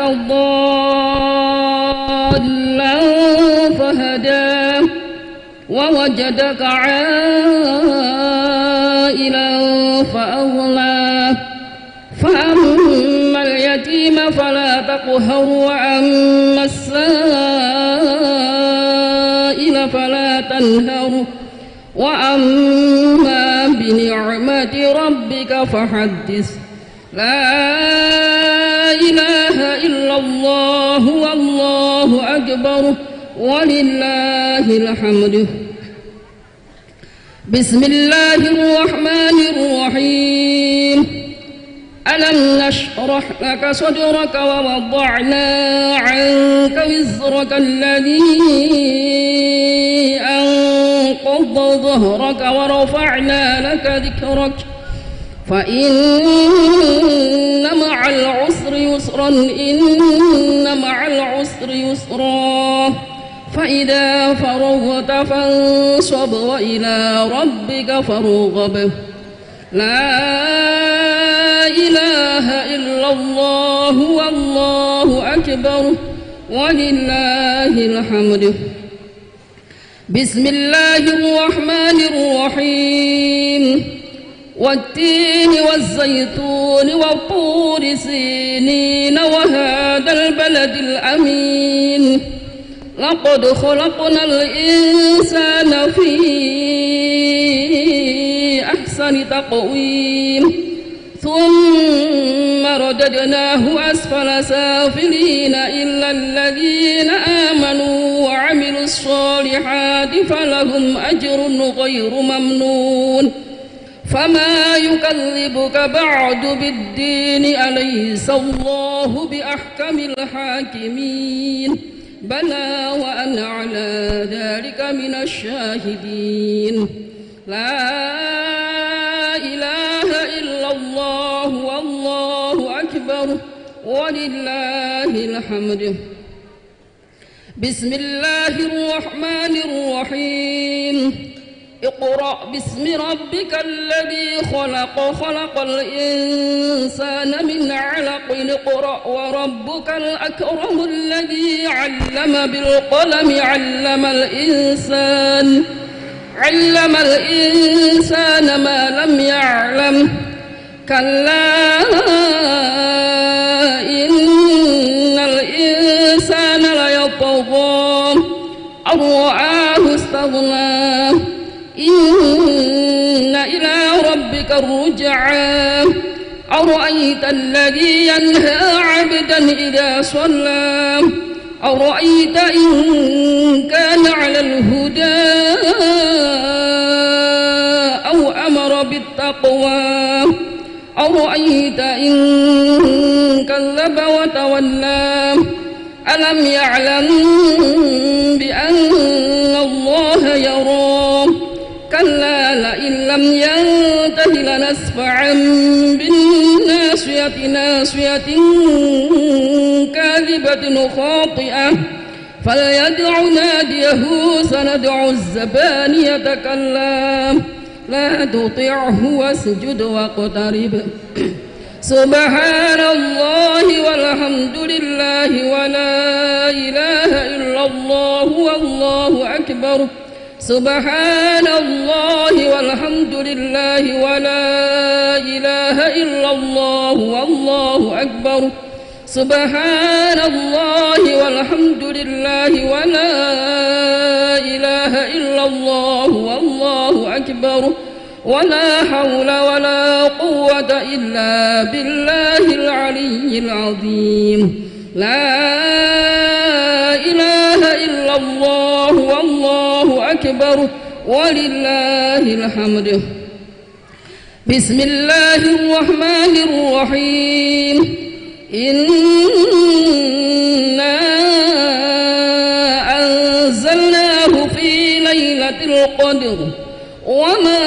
ضالا فهدى ووجدك عائلا فأغنى فأما اليتيم فلا تقهر وأما السائل فلا تنهر وأما بنعمة ربك فحدث لا إله إلا الله والله أكبر ولله الحمد. بسم الله الرحمن الرحيم. ألم نشرح لك صدرك ووضعنا عنك وزرك الذي أنقض ظهرك ورفعنا لك ذكرك فإن مع العسر يسرا إن مع العسر يسرا فإذا فرغت فانصب وإلى ربك فارغب لا إله إلا الله والله أكبر ولله الحمد. بسم الله الرحمن الرحيم والتين والزيتون والطور سينين وهذا البلد الأمين لقد خلقنا الإنسان في أحسن تقويم ثم رددناه أسفل سافلين إلا الذين آمنوا وعملوا الصالحات فلهم أجر غير ممنون. فما يكذبك بعد بالدين أليس الله بأحكم الحاكمين بلى وأنا على ذلك من الشاهدين. لا إله إلا الله والله أكبر ولله الحمد. بسم الله الرحمن الرحيم اقرأ باسم ربك الذي خلق خلق الإنسان من علق اقرأ وربك الأكرم الذي علم بالقلم علم الإنسان علم الإنسان ما لم يعلم كلا إن الإنسان ليطغى أن رآه استغنى إن إلى ربك الرجعى أرأيت الذي ينهى عبدا إذا صلى أرأيت إن كان على الهدى أو أمر بالتقوى أرأيت إن كذب وتولى ألم يعلم بأن الله يرى كلا لئن لم ينته لنسفعا بالناصية ناصية كاذبة خاطئة فليدع ناديه سندع الزبانية كلا لا تطعه واسجد واقترب سبحان الله والحمد لله ولا إله إلا الله والله أكبر سبحان الله والحمد لله ولا إله إلا الله والله أكبر سبحان الله والحمد لله ولا إله إلا الله والله أكبر ولا حول ولا قوة إلا بالله العلي العظيم. لا إله إلا الله والله أكبر ولله الحمد. بسم الله الرحمن الرحيم إنا أنزلناه في ليلة القدر وما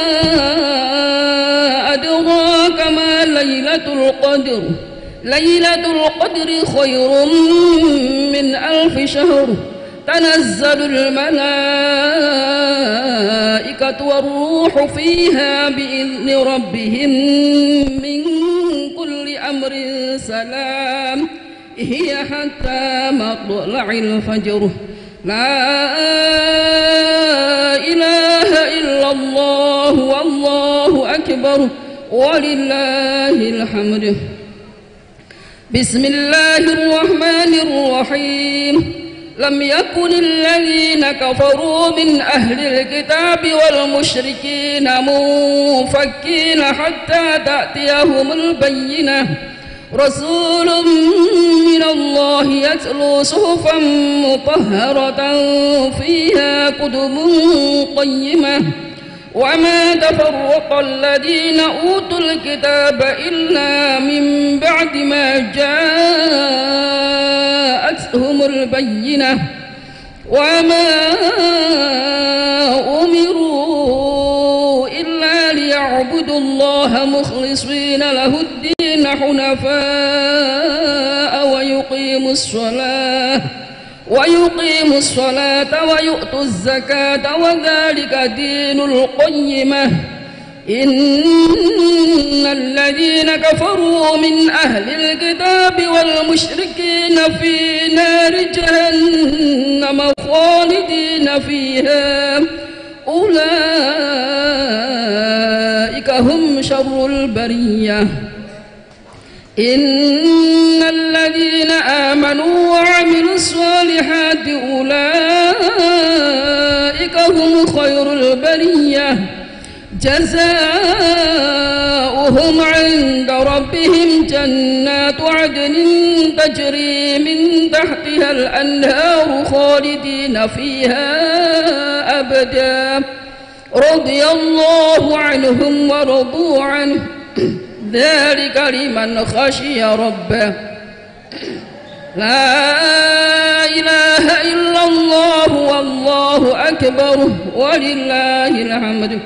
أدراك ما ليلة القدر ليلة القدر خير من ألف شهر تنزل الملائكة والروح فيها بإذن ربهم من كل أمر سلام هي حتى مطلع الفجر. لا إله إلا الله والله أكبر ولله الحمد. بسم الله الرحمن الرحيم لم يكن الذين كفروا من أهل الكتاب والمشركين منفكين حتى تأتيهم البينة رسول من الله يتلو صحفا مطهرة فيها كتب قيمة وما تفرق الذين أوتوا الكتاب إلا من بعد ما جاءتهم البينة وما أمروا إلا ليعبدوا الله مخلصين له الدين حنفاء ويقيموا الصلاة ويقيموا الصلاة ويؤتوا الزكاة وذلك دين القيمة إن الذين كفروا من أهل الكتاب والمشركين في نار جهنم خالدين فيها أولئك هم شر البرية إن الذين آمنوا وعملوا الصالحات أولئك هم خير البرية جزاؤهم عند ربهم جنات عدن تجري من تحتها الأنهار خالدين فيها أبدا رضي الله عنهم ورضوا عنه ذلك لمن خشي ربه لا إله إلا الله والله أكبر ولله الحمد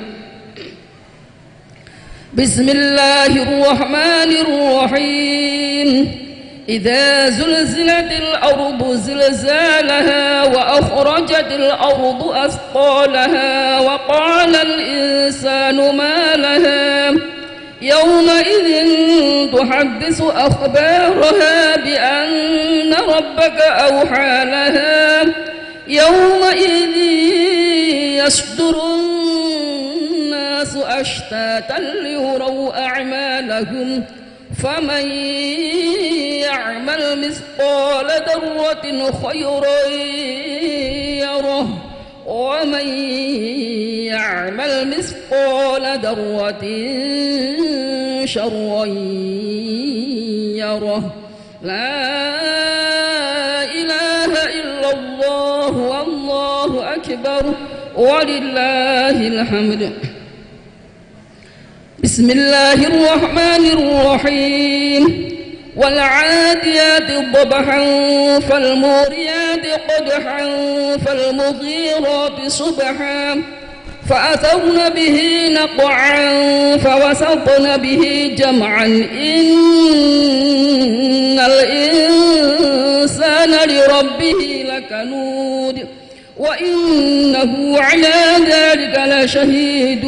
بسم الله الرحمن الرحيم إذا زلزلت الأرض زلزالها وأخرجت الأرض أثقالها وقال الإنسان ما لها يومئذ تحدث أخبارها بأن ربك أوحى لها يومئذ يصدر الناس أشتاتا ليروا أعمالهم فمن يعمل مثقال ذرة خيرا يره ومن يعمل مثقال ذرة شرا يره لا إله إلا الله والله أكبر ولله الحمد بسم الله الرحمن الرحيم والعاديات ضبحا فالموريات قدحا فالمغيرات صبحا فأثرن به نقعا فوسطن به جمعا إن الإنسان لربه لكنود وإنه على ذلك لشهيد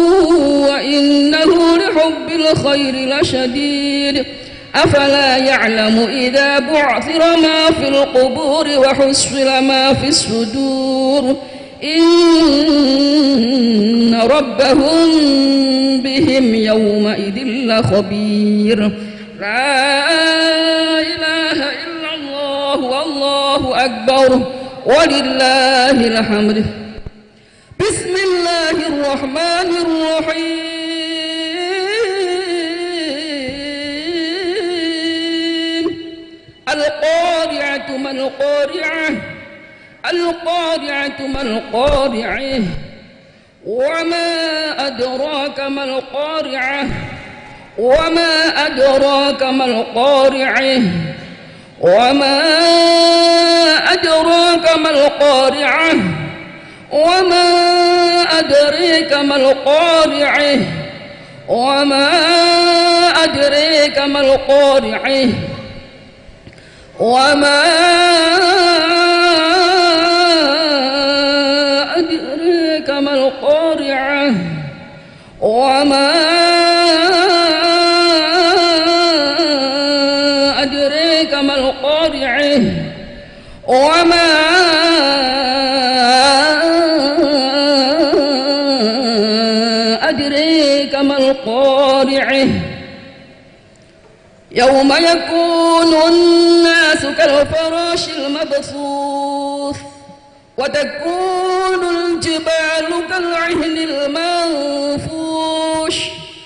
وإنه لحب الخير لشديد أفلا يعلم إذا بعثر ما في القبور وحصل ما في الصدور إن ربهم بهم يومئذ لخبير لا إله إلا الله والله أكبر ولله الحمد بسم الله الرحمن الرحيم القارعة ما القارعة القارعة ما القارعة وما أدراك ما القارعة وما أدراك ما القارعة وما أدراك ما القارعة وما أدريك ما القارعة وما أدريك ما القارعة وما أدريك ما القارعة وما أدريك ما القارعة وما أدريك ما القارعة يوم يكون الناس كالفراش المبثوث وتكون الجبال كالعهن المنفوش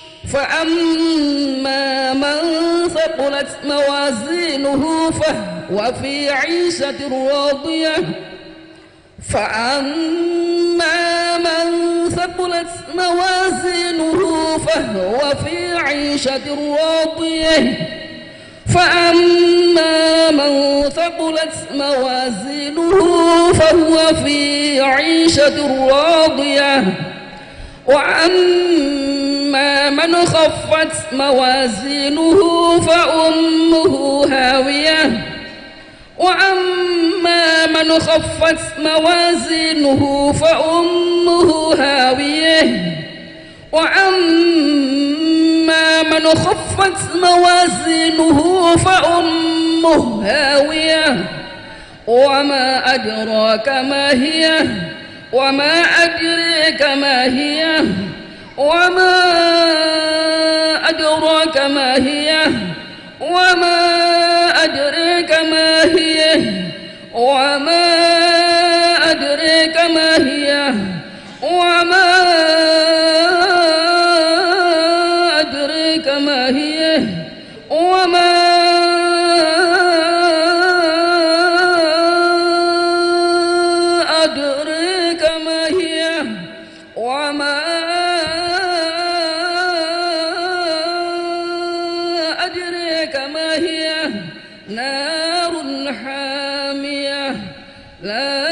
فأما من ثقلت موازينه فهو في عيشة راضية فأما من ثقلت موازينه فهو في عيشة راضية فأما من ثقلت موازينه فهو في عيشة راضية وأما من خفت موازينه فأمه هاوية وأما من خفت موازينه فأمه هاوية وأما من خفت موازينه فأمه هاوية وما أدراك ما هي وما أدريك ما هي وما أدراك ما هي وما أدريك ما هي وما أدريك ما هي وما أدريك ما هي وما أدريك ما هي وما أدريك ما هي نار حامية لا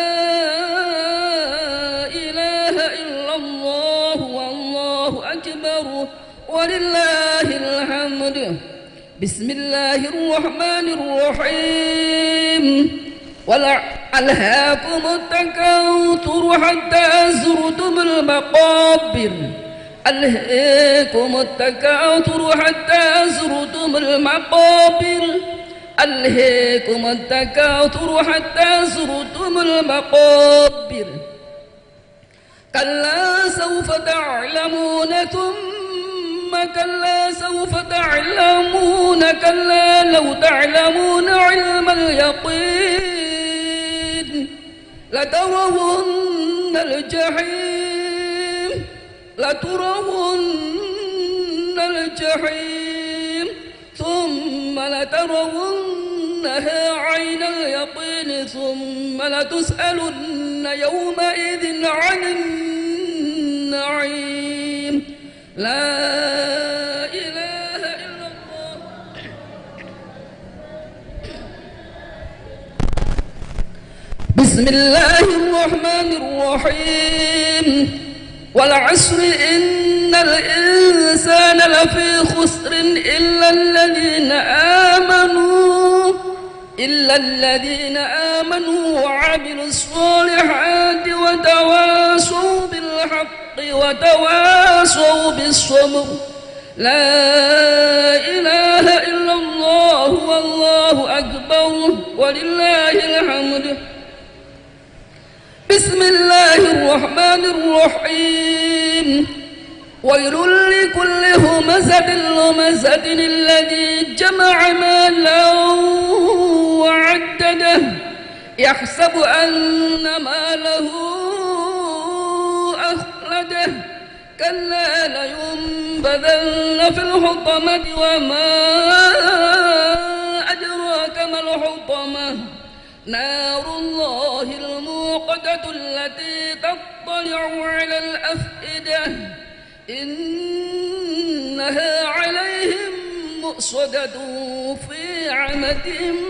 إله إلا الله والله أكبر ولله الحمد. بسم الله الرحمن الرحيم. وألهاكم التكاثر حتى زرتم المقابر ألهاكم التكاثر حتى زرتم المقابر ألهاكم التكاثر حتى زرتم المقابر كلا سوف تعلمون ثم كلا سوف تعلمون كلا لو تعلمون علم اليقين لترون الجحيم لترون الجحيم ثم لترونها عين اليقين ثم لتسألن يومئذ عن النعيم لا إله إلا الله. بسم الله الرحمن الرحيم. والعصر إن الإنسان لفي خسر إلا الذين آمنوا إلا الذين آمنوا وعملوا الصالحات وتواصوا بالحق وتواصوا بالصبر لا إله إلا الله والله أكبر ولله الحمد. بسم الله الرحمن الرحيم. ويل لكل همزة لمزة الذي جمع مالا وعدده يحسب أن ماله أخلده كلا لينبذن في الحطمة وما أدراك ما الحطمة نار الله الموقدة التي تطلع على الأفئدة إنها عليهم مؤصدة في عمد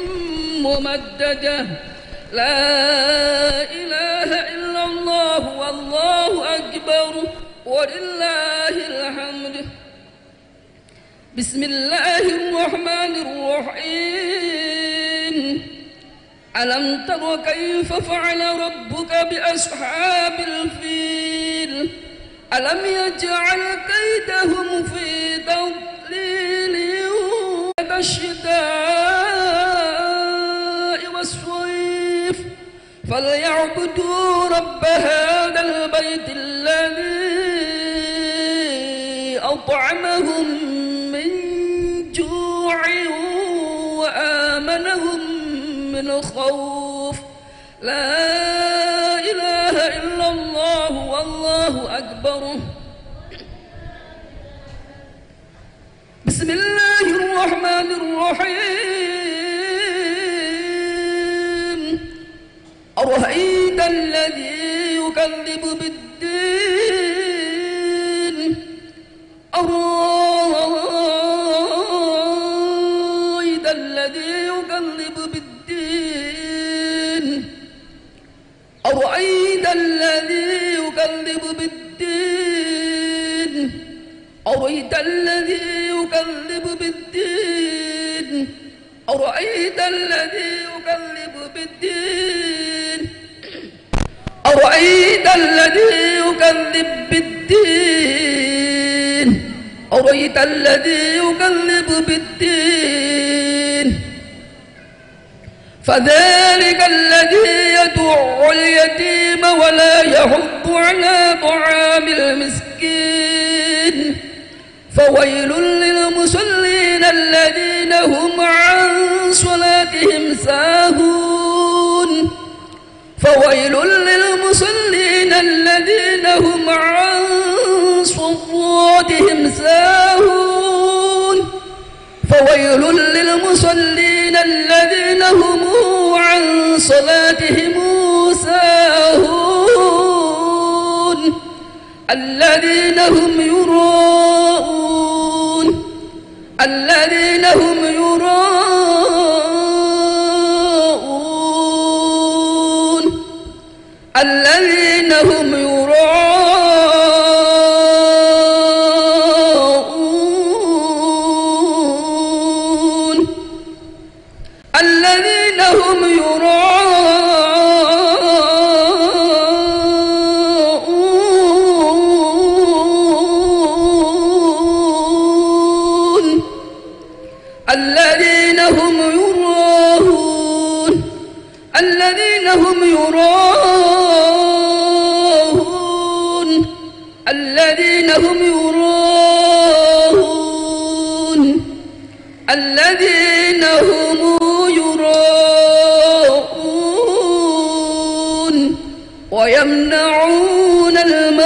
ممددة لا إله إلا الله والله أكبر ولله الحمد. بسم الله الرحمن الرحيم. ألم تر كيف فعل ربك بأصحاب الفيل ألم يجعل كيدهم في تضليل الشتاء والصيف فليعبدوا رب هذا البيت الذي أطعمهم من جوع وآمنهم من خوف لا إله إلا الله والله أكبر. بسم الله الرحمن الرحيم. أرأيت الذي يكذب بالدين بالدين أرأيت الذي يكذب بالدين أرأيت الذي يكذب بالدين أرأيت الذي يكذب بالدين أرأيت الذي يكذب بالدين فذلك الذي يدع اليتيم ولا يحض على طعام المسكين فويل للمصلين الذين هم عن صلاتهم ساهون فويل للمصلين الذين هم عن صلاتهم ساهون فويل للمصلين الذين هم عن صلاتهم ساهون الذين هم يراءون الذين هم يراءون الذين هم يراءون الذين هم يراءون الذين هم يراءون الذين هم يراءون الذين هم يراءون الذين هم يراءون ويمنعون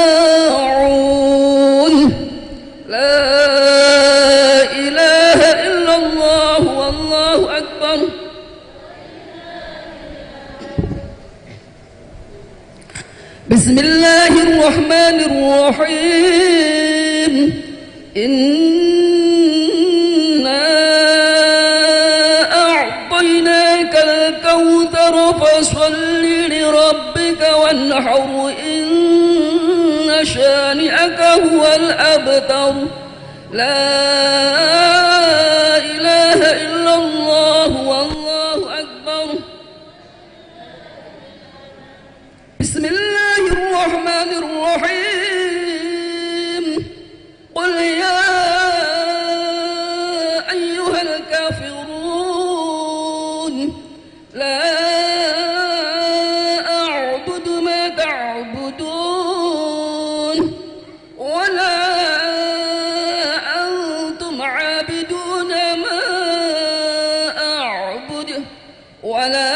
الماعون لا إله إلا الله والله أكبر بسم الله الرحمن الرحيم إنا أعطيناك الكوثر فصل لربك وانحر إن شانئك هو الأبتر لا إله إلا الله والله أكبر بسم الله الرحمن الرحيم قل يا أيها الكافرون لا أعبد ما تعبدون ولا أنتم عابدون ما أعبد ولا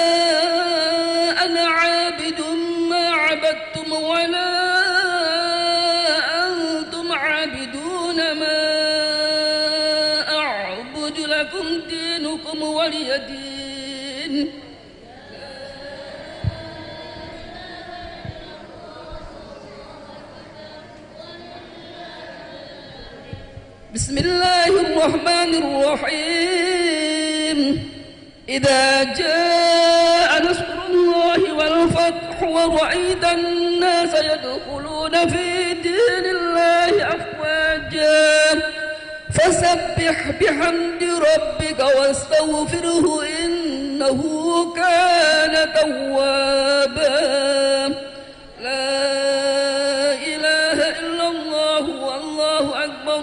أنا عابد ما عبدتم ولا أنتم عابدون ما أعبد لكم دينكم ولي دين بسم الله الرحمن الرحيم إذا جاء نصر الله والفتح ورأيت الناس يدخلون في دين الله أفواجا فسبح بحمد ربك واستغفره إنه كان توابا لا إله إلا الله والله أكبر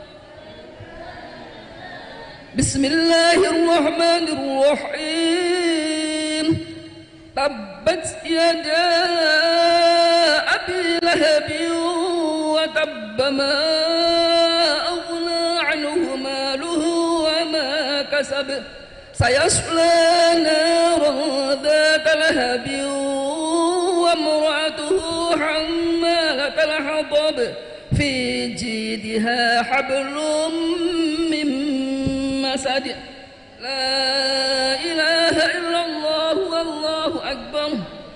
بسم الله الرحمن الرحيم تبت يدا أبي لهب وتب ما أغنى عنه ماله وما كسب سيصلى نارا ذات لهب وامرأته حمالة الحطب في جيدها حبل من مسد لا إله إلا الله والله أكبر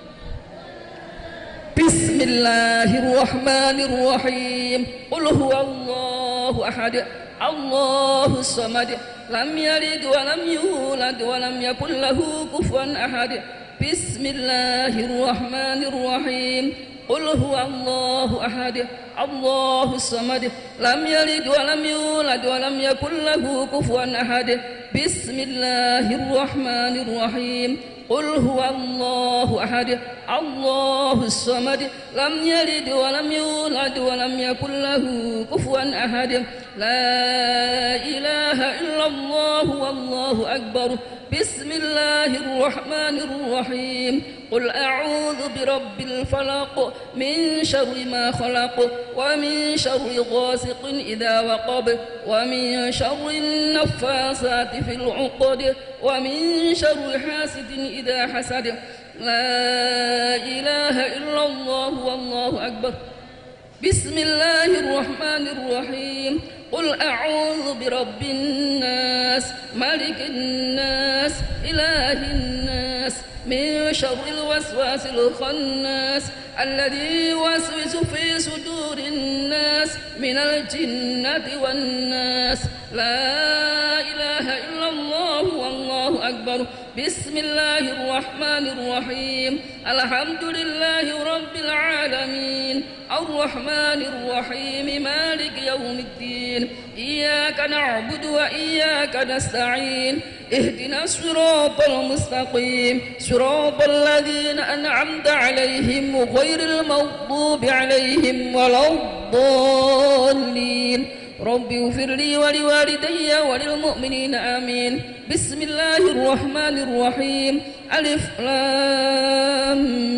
بسم الله الرحمن الرحيم قل هو الله أحد الله الصمد لم يلد ولم يولد ولم يكن له كفوا أحد بسم الله الرحمن الرحيم قل هو الله أحد الله الصمد لم يلد ولم يولد ولم يكن له كفوا أحد بسم الله الرحمن الرحيم قل هو الله أحد الله الصمد لم يلد ولم يولد ولم يكن له كفوا أحد لا إله إلا الله والله أكبر بسم الله الرحمن الرحيم قل أعوذ برب الفلق من شر ما خلق ومن شر غاسق إذا وقب ومن شر النفاثات في العقد ومن شر حاسد إذا حسد لا إله إلا الله والله أكبر بسم الله الرحمن الرحيم قل أعوذ برب الناس ملك الناس إله الناس من شر الوسواس الخناس الذي يوسوس في صدور الناس من الجنة والناس لا إله إلا الله والله أكبر بسم الله الرحمن الرحيم الحمد لله رب العالمين الرحمن الرحيم مالك يوم الدين إياك نعبد وإياك نستعين اهدنا الصراط المستقيم صراط الذين أنعمت عليهم غير المغضوب عليهم ولا الضالين رب اغفر لي ولوالدي وللمؤمنين آمين بسم الله الرحمن الرحيم ألف لام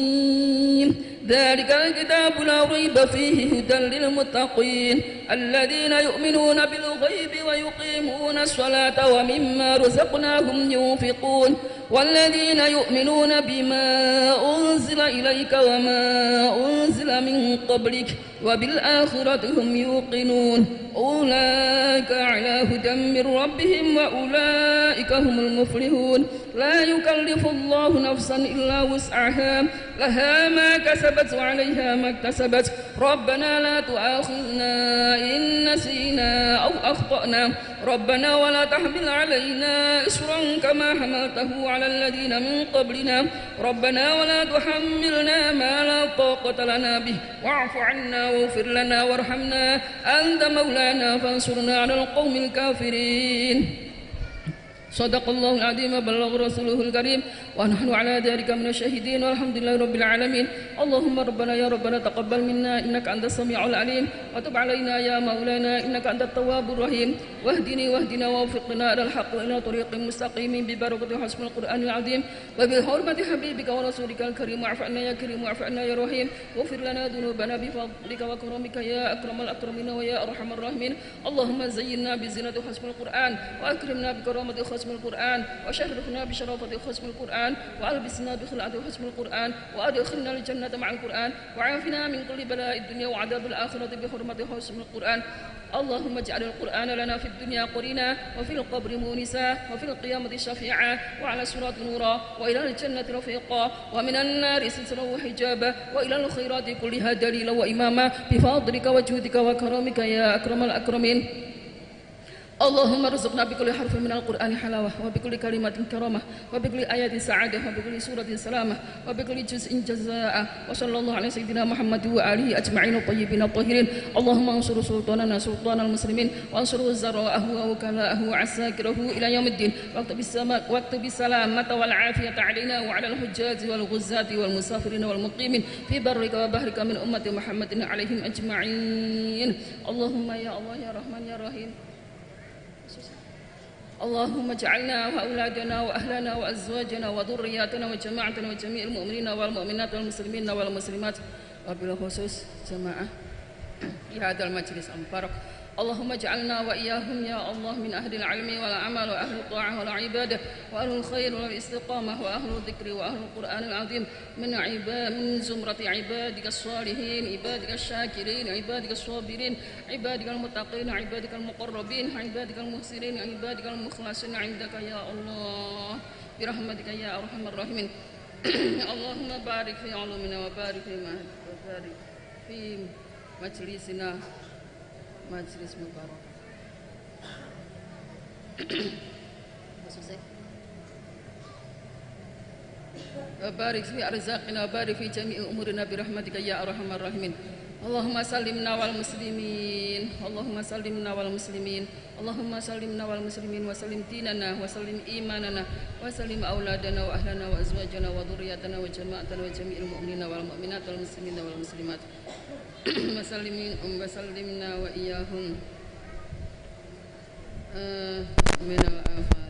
ميم ذلك الكتاب لا ريب فيه هدى للمتقين الذين يؤمنون بالغيب ويقيمون الصلاة ومما رزقناهم ينفقون والذين يؤمنون بما أنزل إليك وما أنزل من قبلك وبالآخرة هم يوقنون أولئك على هدى من ربهم وأولئك هم المفلحون لا يكلف الله نفسا إلا وسعها لها ما كسبت وعليها ما اكتسبت ربنا لا تؤاخذنا إن نسينا أو أخطأنا ربنا ولا تحمل علينا إصرا كما حملته على الذين من قبلنا ربنا ولا تحملنا ما لا طاقة لنا به واعف عنا واغفر لنا وارحمنا أنت مولانا فانصرنا على القوم الكافرين صدق الله العظيم وبلغ رسوله الكريم ونحن على ذلك من الشاهدين والحمد لله رب العالمين اللهم ربنا يا ربنا تقبل منا إنك أنت السميع العليم وتب علينا يا مولانا إنك أنت التواب الرحيم واهدني واهدنا ووفقنا إلى الحق وإلى طريق مستقيم ببركة حسب القرآن العظيم وبحرمة حبيبك ورسولك الكريم واعف عنا يا كريم واعف عنا يا رحيم واغفر لنا ذنوبنا بفضلك وكرمك يا أكرم الأكرمين ويا أرحم الراحمين اللهم زينا بزينة حسب القرآن وأكرمنا بكرامة خصم القرآن وشرفنا بشرافة خصم القرآن وألبسنا بخلعة خصم القرآن وأدخلنا الجنة مع القرآن وعافنا من كل بلاء الدنيا وعذاب الآخرة بحرمة خصم القرآن اللهم اجعل القرآن لنا في الدنيا قرينا وفي القبر مونسا وفي القيامة شفيعا وعلى الصراط نورا وإلى الجنة رفيقا ومن النار سترا وحجابا وإلى الخيرات كلها دليلا وإماما بفضلك وجودك وكرمك يا أكرم الأكرمين اللهم ارزقنا بكل حرف من القرآن حلاوة وبكل كلمة كرامة وبكل آية سعادة وبكل سورة سلامة وبكل جزء جزاء وصلى الله على سيدنا محمد وآله أجمعين الطيبين الطاهرين اللهم انصر سلطاننا سلطان المسلمين وانصر وزراءه ووكلاءه وعساكره إلى يوم الدين واكتب السلامة والعافية علينا وعلى الحجاج والغزاة والمسافرين والمقيمين في برك وبحرك من أمة محمد عليهم أجمعين اللهم يا الله يا رحمن يا رحيم اللهم اجعلنا وأولادنا وأهلنا وأزواجنا وذرياتنا وجماعتنا وجميع المؤمنين والمؤمنات والمسلمين والمسلمات وبالخصوص جماعة في هذا المجلس المبارك اللهم اجعلنا وإياهم يا الله من أهل العلم والعمل وأهل الطاعة والعبادة وأهل الخير والاستقامة وأهل الذكر وأهل القرآن العظيم من عباد من زمرة عبادك الصالحين عبادك الشاكرين عبادك الصابرين عبادك المتقين عبادك المقربين عبادك المحسنين عبادك المخلصين عندك يا الله برحمتك يا أرحم الراحمين اللهم بارك في علومنا وبارك في وبارك في مجلسنا مجلس مبارك وبارك في أرزاقنا وبارك في جميع أمورنا برحمتك يا أرحم الراحمين. اللهم سلمنا والمسلمين اللهم سلمنا والمسلمين اللهم سلمنا والمسلمين وسلم ديننا وسلم إيماننا وسلم أولادنا وأهلنا وأزواجنا وذرياتنا وجماعتنا وجميع المؤمنين والمؤمنات والمسلمين والمسلمات وسلمين وسلمنا وإياهم من الآفات.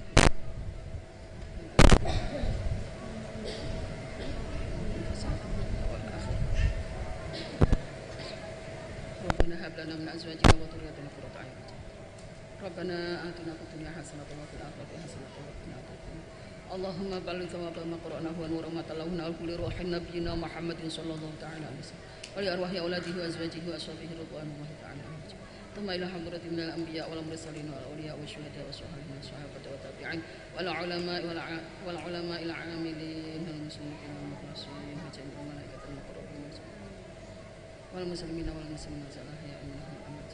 ربنا هب لنا من أزواجنا وذرياتنا قرة أعين. ربنا آتنا في الدنيا حسنة وفي الآخرة حسنة وقنا عذاب النار. اللهم بلغ ثواب ما قرأناه ونور ما تلوناه لكل روح نبينا محمد صلى الله تعالى عليه وسلم ولأرواح أولاده وأزواجه وأصحابه رضوان الله تعالى عليهم. ثم إلى حضرة من الأنبياء والمرسلين والأولياء والشهداء والصالحين والصحابة والتابعين والعلماء والعلماء العاملين والمسلمين والمخلصين وجميع الملائكة المقربين والمسلمين والمسلمات الأحياء منهم الأموات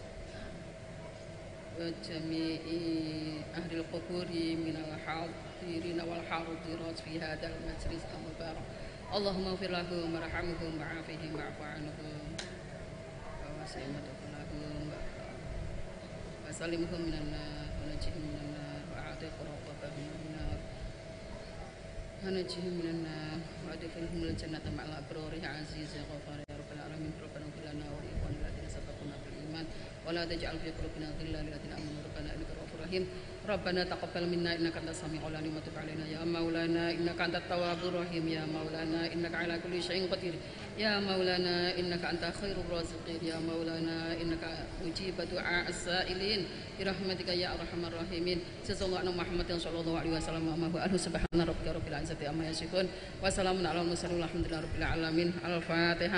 وجميع أهل القبور من الحاضرين والحاضرات في هذا المجلس المبارك. اللهم اغفر لهم وارحمهم وعافهم واعف عنهم ووسع مدخلهم وسلمهم من النار ونجهم من النار وأعتق رقبهم من النار ونجهم من النار وأدخلهم الجنة مع الأبرار يا عزيز يا غفار يا رب العالمين. ربنا اغفر لنا ولإخواننا الذين سبقونا بالإيمان ولا تجعل في قلوبنا غلا للذين آمنوا ربنا إنك رؤوف رحيم. ربنا تقبل منا إنك أنت السميع العليم وتب علينا يا مولانا إنك أنت التواب الرحيم. يا مولانا إنك على كل شيء قدير. يا مولانا إنك أنت خير الرازقين. يا مولانا إنك مجيب دعاء السائلين برحمتك يا أرحم الراحمين. جزا الله عنا محمد صلى الله عليه وسلم وما هو أهله. سبحان ربك رب العزة عما يصفون وسلام على المرسلين والحمد لله رب العالمين. الفاتحة.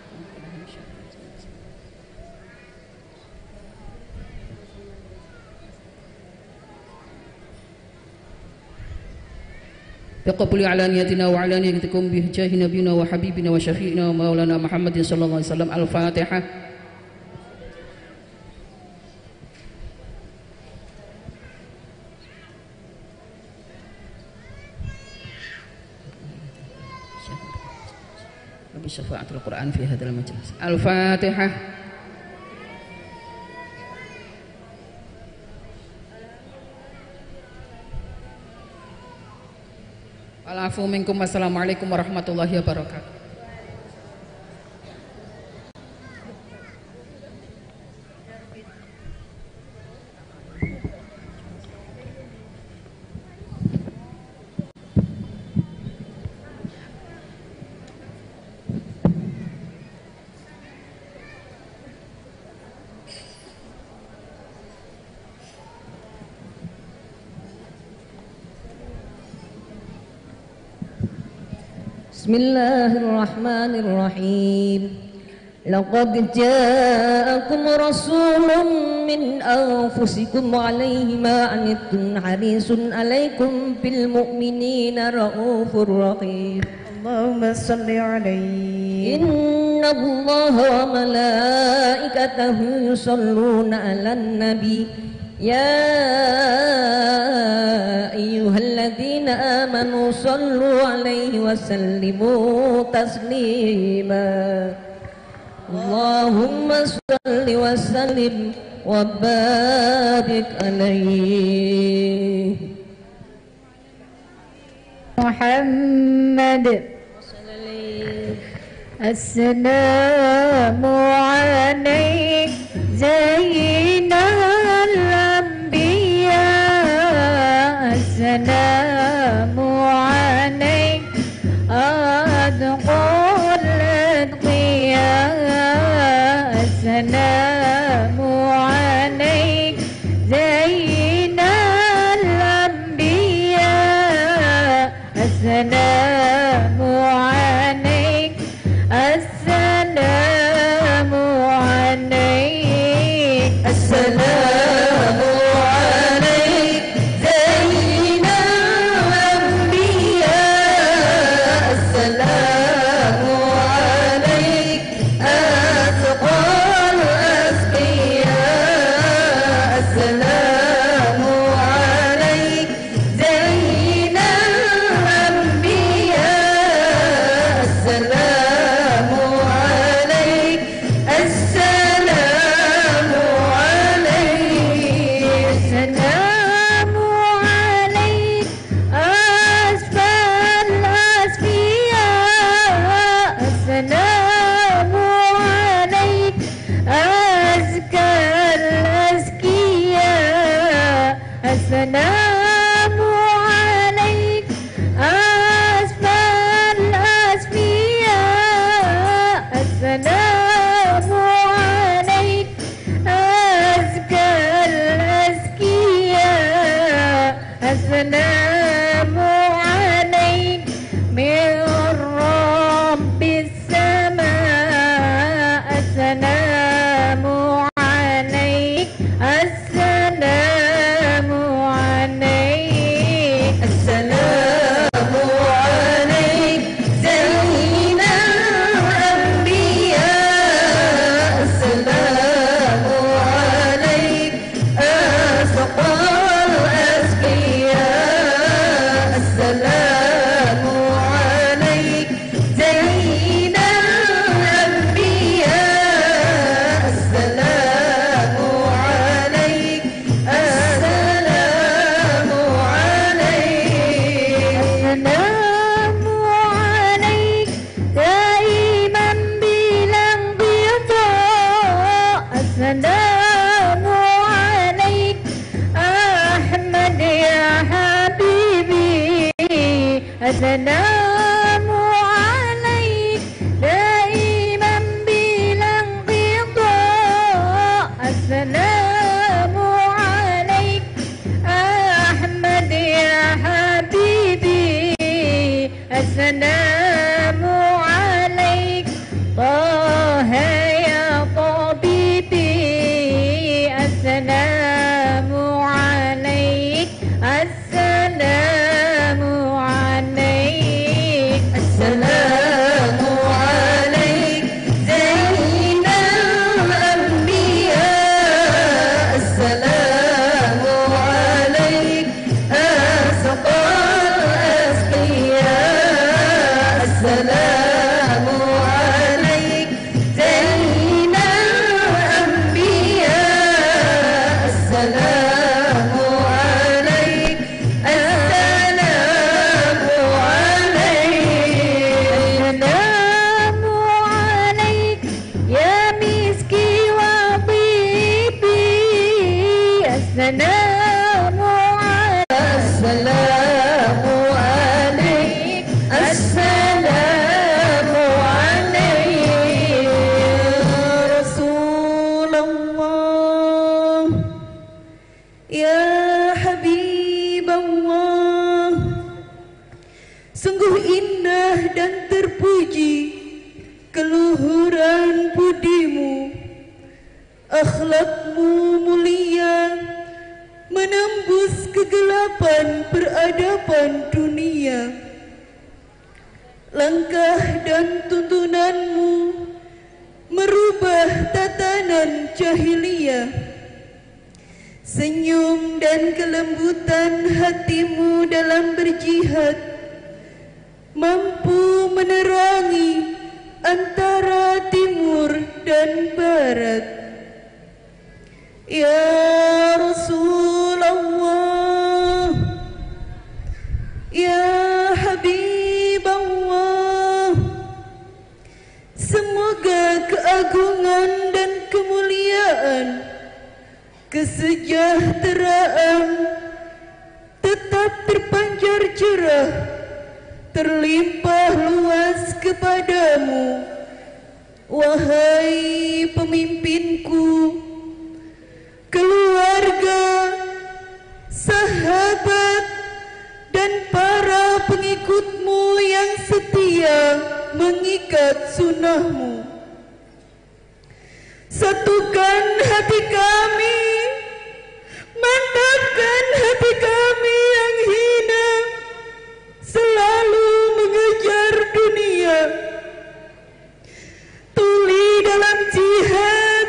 بقبول علانيتنا وعلانيتكم بجاه نبينا وحبيبنا وشفيعنا ومولانا محمد صلى الله عليه وسلم. الفاتحة. بشفاعة القرآن في هذا المجلس. الفاتحة. Walafu minkum. Wassalamualaikum warahmatullahi wabarakatuh. بسم الله الرحمن الرحيم. لقد جاءكم رسول من أنفسكم عليه ما عنتم حريص عليكم بالمؤمنين رؤوف رحيم. اللهم صل عليه. إن الله وملائكته يصلون على النبي يا أيها الذين آمنوا صلوا عليه وسلموا تسليما. اللهم صل وسلم وبارك عليه محمد. السلام عليك زين الأنبياء. السلام عليك أدخل الضياء. السلام عليك زين الأنبياء. السلام عليك السلام عليك السلام عليك زين الأنبياء. السلام عليك أتقى الأسقياء. السلام عليك من رب السماء السلام عليك السلام عليك السلام عليك زين الأنبياء السلام عليك أسقى الأسقياء السلام عليك زين الأنبياء السلام عليك السلام عليك السلام عليك دائما بلا انقطاع السلام عليك أحمد يا حبيبي السلام عليك دائما بلا انقطاع السلام عليك أحمد يا حبيبي السلام عليك طه يا طبيبي السلام عليك السلام عليك السلام عليك زين الأنبياء السلام عليك أسقى الأسقياء السلام عليك زين الأنبياء السلام عليك السلام عليك السلام عليك يا مسكي وطيبي السلام عليك السلام عليك السلام عليك يا رسول الله يا حبيب Allah. Sungguh indah dan terpuji keluhuran budimu, akhlakmu mulia menembus kegelapan peradaban dunia. Langkah dan tuntunanmu merubah tatanan jahiliyah. Senyum dan kelembutan hatimu dalam berjihad mampu menerangi antara timur dan barat. Ya Rasulullah, ya Habib Allah, semoga keagungan dan kemuliaan, kesejahteraan tetap terpancar cerah, terlimpah luas kepadamu, wahai pemimpinku, keluarga, sahabat, dan para pengikutmu yang setia mengikat sunnahmu. Satukan hati kami, mantapkan hati kami yang hina, selalu mengejar dunia, tuli dalam jihad,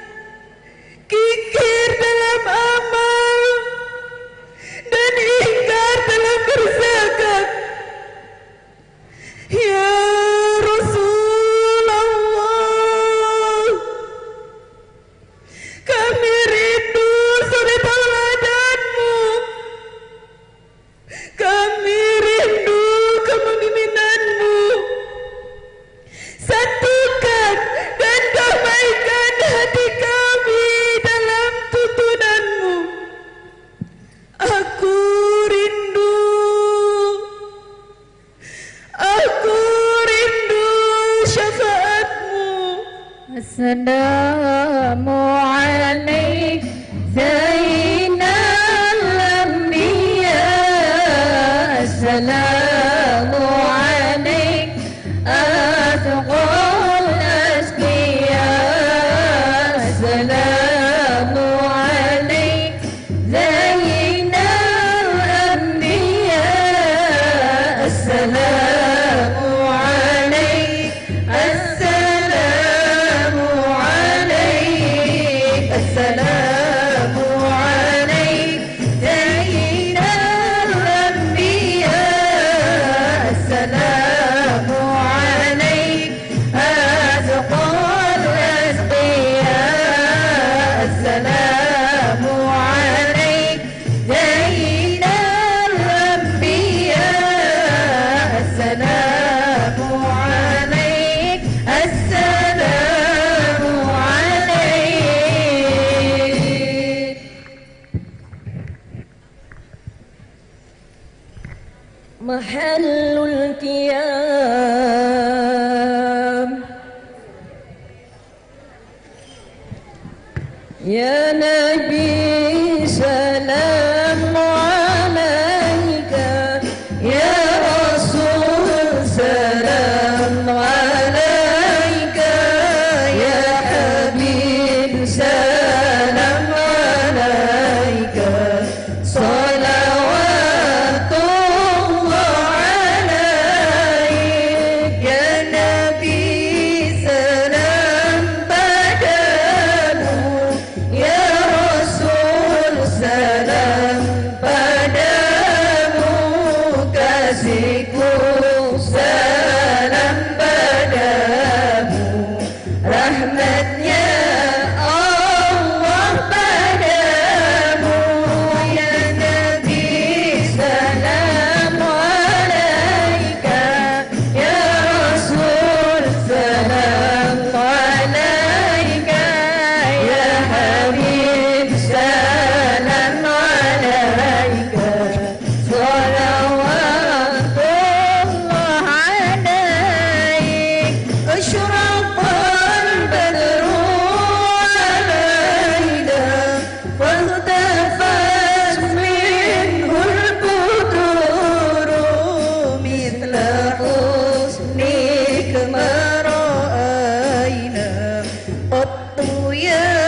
kikir dalam amal, dan ingkar dalam berzakat. Ya Rasulullah, kami rindu suri tauladanmu, kami rindu kepemimpinanmu. Satukan dan damaikan hati kami dalam tuntunanmu. Aku rindu, aku rindu syafaatmu. Assalamu alaik zainal anbiya محل القيام يا نبي سلام عليك يا رسول سلام عليك يا حبيب سلام عليك صلوات الله عليك يا نبي سلام padamu ya Rasul salam padamu kasihku salam padamu rahmatnya Allah padamu ya Nabi salam alaika ya Rasul salam alaika ya Habib salam alaika salawatullah alaik asyraqal badru alaina faltafat minhul buduru mithla husnik ma ra'ayna qattu ya